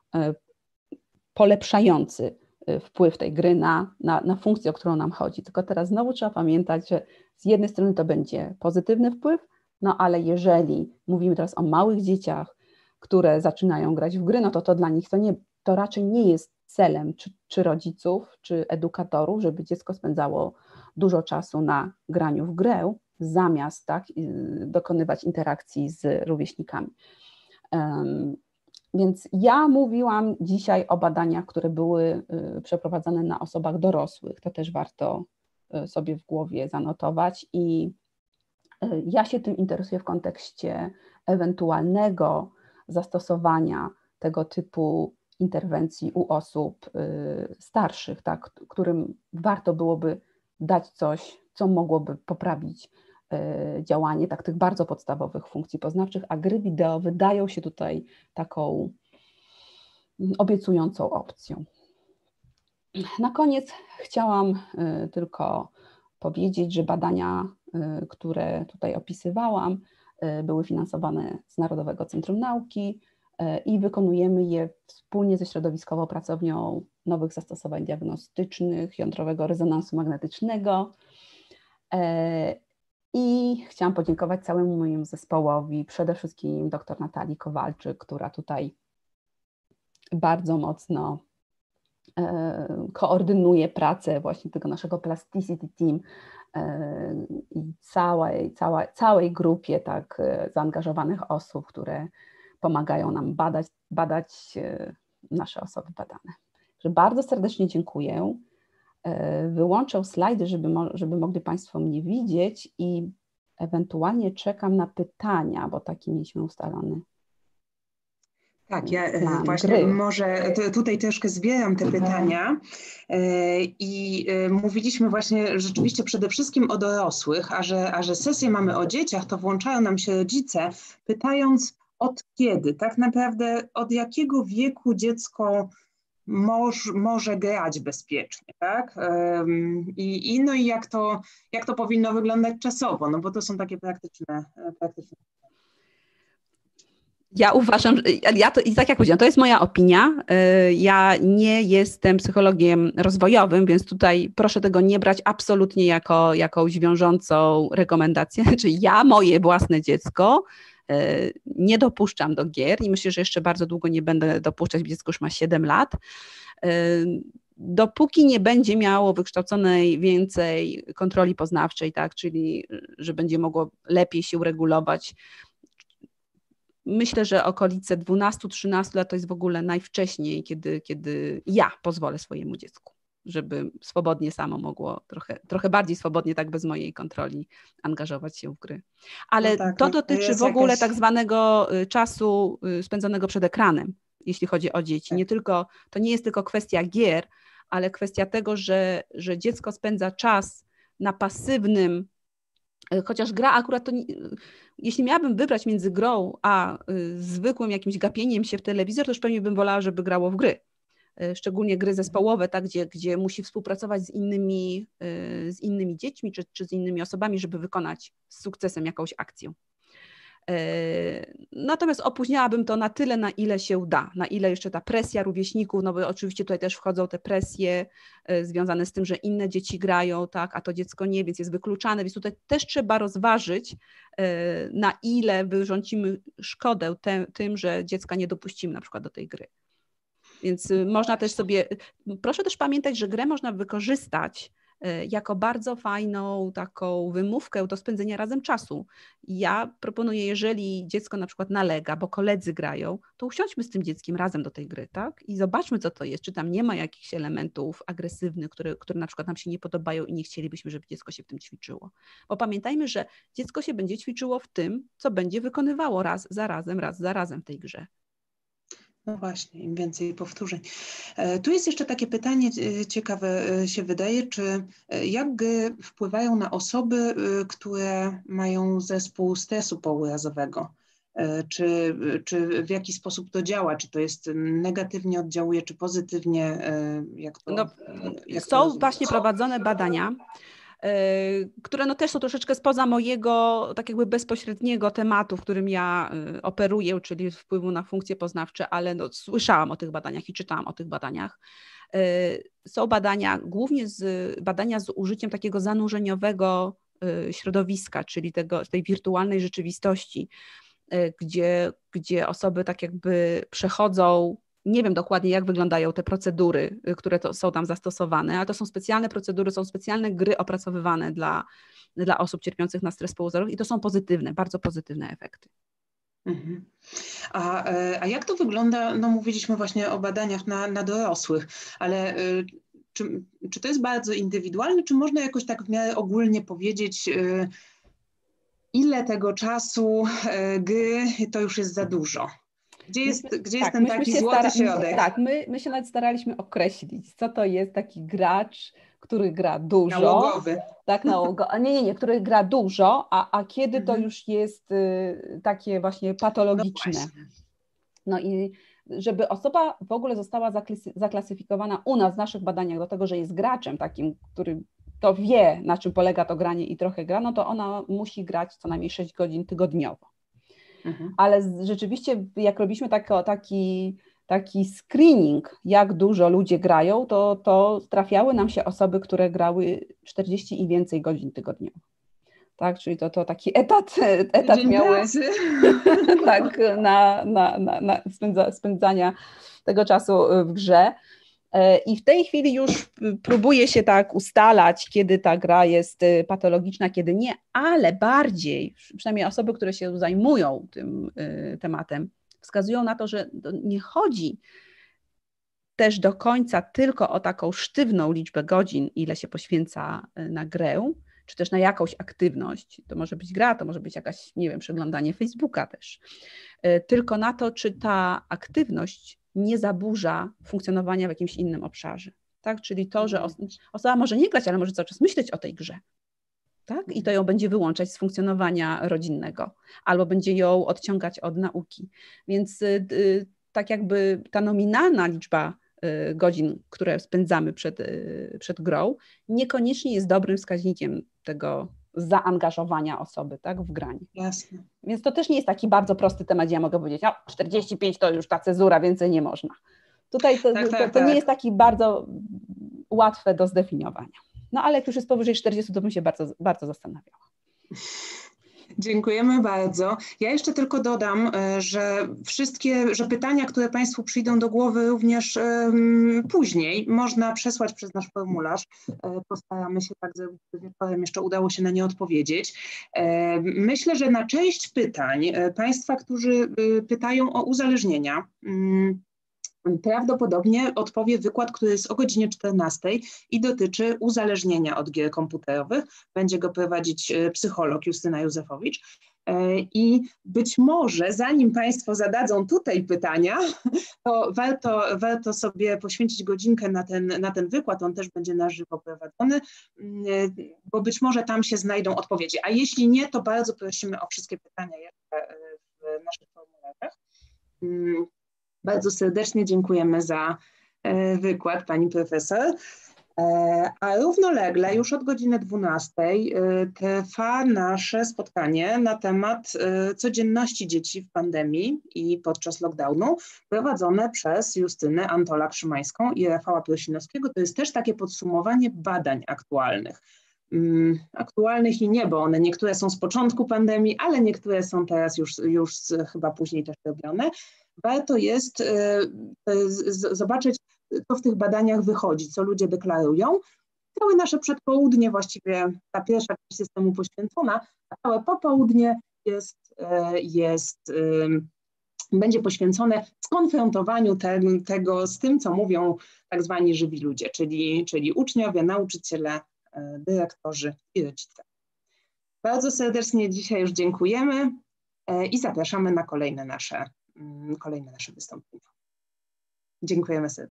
polepszający wpływ tej gry na funkcję, o którą nam chodzi. Tylko teraz znowu trzeba pamiętać, że z jednej strony to będzie pozytywny wpływ, no ale jeżeli mówimy teraz o małych dzieciach, które zaczynają grać w gry, no to dla nich to raczej nie jest celem czy rodziców, czy edukatorów, żeby dziecko spędzało dużo czasu na graniu w grę, zamiast tak, dokonywać interakcji z rówieśnikami. Więc ja mówiłam dzisiaj o badaniach, które były przeprowadzane na osobach dorosłych. To też warto sobie w głowie zanotować i ja się tym interesuję w kontekście ewentualnego zastosowania tego typu interwencji u osób starszych, tak, którym warto byłoby dać coś, co mogłoby poprawić działanie tych bardzo podstawowych funkcji poznawczych, a gry wideo wydają się tutaj taką obiecującą opcją. Na koniec chciałam tylko powiedzieć, że badania, które tutaj opisywałam, były finansowane z Narodowego Centrum Nauki i wykonujemy je wspólnie ze środowiskową pracownią nowych zastosowań diagnostycznych, jądrowego rezonansu magnetycznego. I chciałam podziękować całemu mojemu zespołowi, przede wszystkim dr Natalii Kowalczyk, która tutaj bardzo mocno koordynuje pracę właśnie tego naszego Plasticity Team i całej grupie tak zaangażowanych osób, które pomagają nam badać nasze osoby badane. Także bardzo serdecznie dziękuję. Wyłączę slajdy, żeby mogli Państwo mnie widzieć i ewentualnie czekam na pytania, bo taki mieliśmy ustalony. Tak, ja właśnie może tutaj troszkę zbieram te pytania i mówiliśmy właśnie rzeczywiście przede wszystkim o dorosłych, a że sesję mamy o dzieciach, to włączają nam się rodzice, pytając od kiedy, tak naprawdę od jakiego wieku dziecko może grać bezpiecznie, tak? No i jak to powinno wyglądać czasowo, no bo to są takie praktyczne. Ja uważam, i tak jak powiedziałam, to jest moja opinia. Ja nie jestem psychologiem rozwojowym, więc tutaj proszę tego nie brać absolutnie jako jakąś wiążącą rekomendację. Czyli ja, moje własne dziecko, nie dopuszczam do gier i myślę, że jeszcze bardzo długo nie będę dopuszczać, bo dziecko już ma 7 lat. Dopóki nie będzie miało wykształconej więcej kontroli poznawczej, tak, czyli że będzie mogło lepiej się uregulować. Myślę, że okolice 12-13 lat to jest w ogóle najwcześniej, kiedy ja pozwolę swojemu dziecku, żeby swobodnie samo mogło, trochę bardziej swobodnie, tak bez mojej kontroli, angażować się w gry. Ale No tak, to no to dotyczy jest w ogóle jakaś... tak zwanego czasu spędzonego przed ekranem, jeśli chodzi o dzieci. Tak. Nie tylko, to nie jest tylko kwestia gier, ale kwestia tego, że dziecko spędza czas na pasywnym, chociaż gra akurat to, jeśli miałabym wybrać między grą a zwykłym jakimś gapieniem się w telewizor, to już pewnie bym wolała, żeby grało w gry. Szczególnie gry zespołowe, tak, gdzie musi współpracować z innymi dziećmi czy z innymi osobami, żeby wykonać z sukcesem jakąś akcję. Natomiast opóźniałabym to na tyle, na ile się da, na ile jeszcze ta presja rówieśników, no bo oczywiście tutaj też wchodzą te presje związane z tym, że inne dzieci grają, tak, a to dziecko nie, więc jest wykluczane, więc tutaj też trzeba rozważyć, na ile wyrządzimy szkodę tym, że dziecka nie dopuścimy na przykład do tej gry. Więc można też sobie, proszę też pamiętać, że grę można wykorzystać jako bardzo fajną taką wymówkę do spędzenia razem czasu. Ja proponuję, jeżeli dziecko na przykład nalega, bo koledzy grają, to usiądźmy z tym dzieckiem razem do tej gry, tak? I zobaczmy, co to jest, czy tam nie ma jakichś elementów agresywnych, które na przykład nam się nie podobają i nie chcielibyśmy, żeby dziecko się w tym ćwiczyło. Bo pamiętajmy, że dziecko się będzie ćwiczyło w tym, co będzie wykonywało raz za razem w tej grze. No właśnie, im więcej powtórzeń. Tu jest jeszcze takie pytanie ciekawe się wydaje, czy jak gry wpływają na osoby, które mają zespół stresu pourazowego? Czy w jaki sposób to działa? Czy to jest negatywnie oddziałuje, czy pozytywnie? Jak to Są rozumieć? właśnie prowadzone badania, które no też są troszeczkę spoza mojego tak jakby bezpośredniego tematu, w którym ja operuję, czyli wpływu na funkcje poznawcze, ale no, słyszałam o tych badaniach i czytałam o tych badaniach. Są badania, głównie badania z użyciem takiego zanurzeniowego środowiska, czyli tej wirtualnej rzeczywistości, gdzie osoby tak jakby przechodzą, nie wiem dokładnie jak wyglądają te procedury, które są tam zastosowane, ale to są specjalne procedury, są specjalne gry opracowywane dla osób cierpiących na stres pourazorowy i to są pozytywne, bardzo pozytywne efekty. Mhm. A jak to wygląda? No mówiliśmy właśnie o badaniach na dorosłych, ale czy to jest bardzo indywidualne, czy można jakoś tak w miarę ogólnie powiedzieć, ile tego czasu gry to już jest za dużo? Gdzie jest ten taki złoty środek? Tak, my się nawet staraliśmy określić, co to jest taki gracz, który gra dużo. Nałogowy. Tak, nałogowy. Nie, który gra dużo, a kiedy to już jest takie właśnie patologiczne. No i żeby osoba w ogóle została zaklasyfikowana u nas w naszych badaniach do tego, że jest graczem takim, który to wie, na czym polega to granie i trochę gra, no to ona musi grać co najmniej 6 godzin tygodniowo. Ale rzeczywiście jak robiliśmy taki screening, jak dużo ludzie grają, to trafiały nam się osoby, które grały 40 i więcej godzin tygodniowo. Tak, czyli to taki etat miały tak, na spędzania tego czasu w grze. I w tej chwili już próbuje się tak ustalać, kiedy ta gra jest patologiczna, kiedy nie, ale bardziej, przynajmniej osoby, które się zajmują tym tematem, wskazują na to, że nie chodzi też do końca tylko o taką sztywną liczbę godzin, ile się poświęca na grę, czy też na jakąś aktywność. To może być gra, to może być jakaś, nie wiem, przeglądanie Facebooka też. Tylko na to, czy ta aktywność nie zaburza funkcjonowania w jakimś innym obszarze. Tak? Czyli to, że osoba może nie grać, ale może cały czas myśleć o tej grze. Tak? I to ją będzie wyłączać z funkcjonowania rodzinnego, albo będzie ją odciągać od nauki. Więc tak jakby ta nominalna liczba godzin, które spędzamy przed grą, niekoniecznie jest dobrym wskaźnikiem zaangażowania osoby, tak, w granie. Jasne. Więc to też nie jest taki bardzo prosty temat, gdzie ja mogę powiedzieć, 45 to już ta cezura, więcej nie można. Tutaj to nie jest taki bardzo łatwe do zdefiniowania. No ale jak już jest powyżej 40, to bym się bardzo, bardzo zastanawiała. Dziękujemy bardzo. Ja jeszcze tylko dodam, że pytania, które Państwu przyjdą do głowy również później, można przesłać przez nasz formularz. Postaramy się tak zrobić, żeby wieczorem jeszcze udało się na nie odpowiedzieć. Myślę, że na część pytań Państwa, którzy pytają o uzależnienia, prawdopodobnie odpowie wykład, który jest o godzinie 14 i dotyczy uzależnienia od gier komputerowych. Będzie go prowadzić psycholog Justyna Józefowicz. I być może, zanim Państwo zadadzą tutaj pytania, to warto sobie poświęcić godzinkę na ten wykład, on też będzie na żywo prowadzony, bo być może tam się znajdą odpowiedzi. A jeśli nie, to bardzo prosimy o wszystkie pytania jeszcze w naszych formularzach. Bardzo serdecznie dziękujemy za wykład pani profesor. A równolegle już od godziny 12 trwa nasze spotkanie na temat codzienności dzieci w pandemii i podczas lockdownu, prowadzone przez Justynę Antolak-Szymańską i Rafała Prosinowskiego. To jest też takie podsumowanie badań aktualnych. Aktualnych i nie, bo one niektóre są z początku pandemii, ale niektóre są teraz już chyba później też robione. Warto jest zobaczyć, co w tych badaniach wychodzi, co ludzie deklarują. Całe nasze przedpołudnie, właściwie ta pierwsza część systemu poświęcona, a całe popołudnie będzie poświęcone skonfrontowaniu tego z tym, co mówią tak zwani żywi ludzie, czyli uczniowie, nauczyciele, dyrektorzy i rodzice. Bardzo serdecznie dzisiaj już dziękujemy i zapraszamy na kolejne nasze wystąpienia. Dziękujemy serdecznie.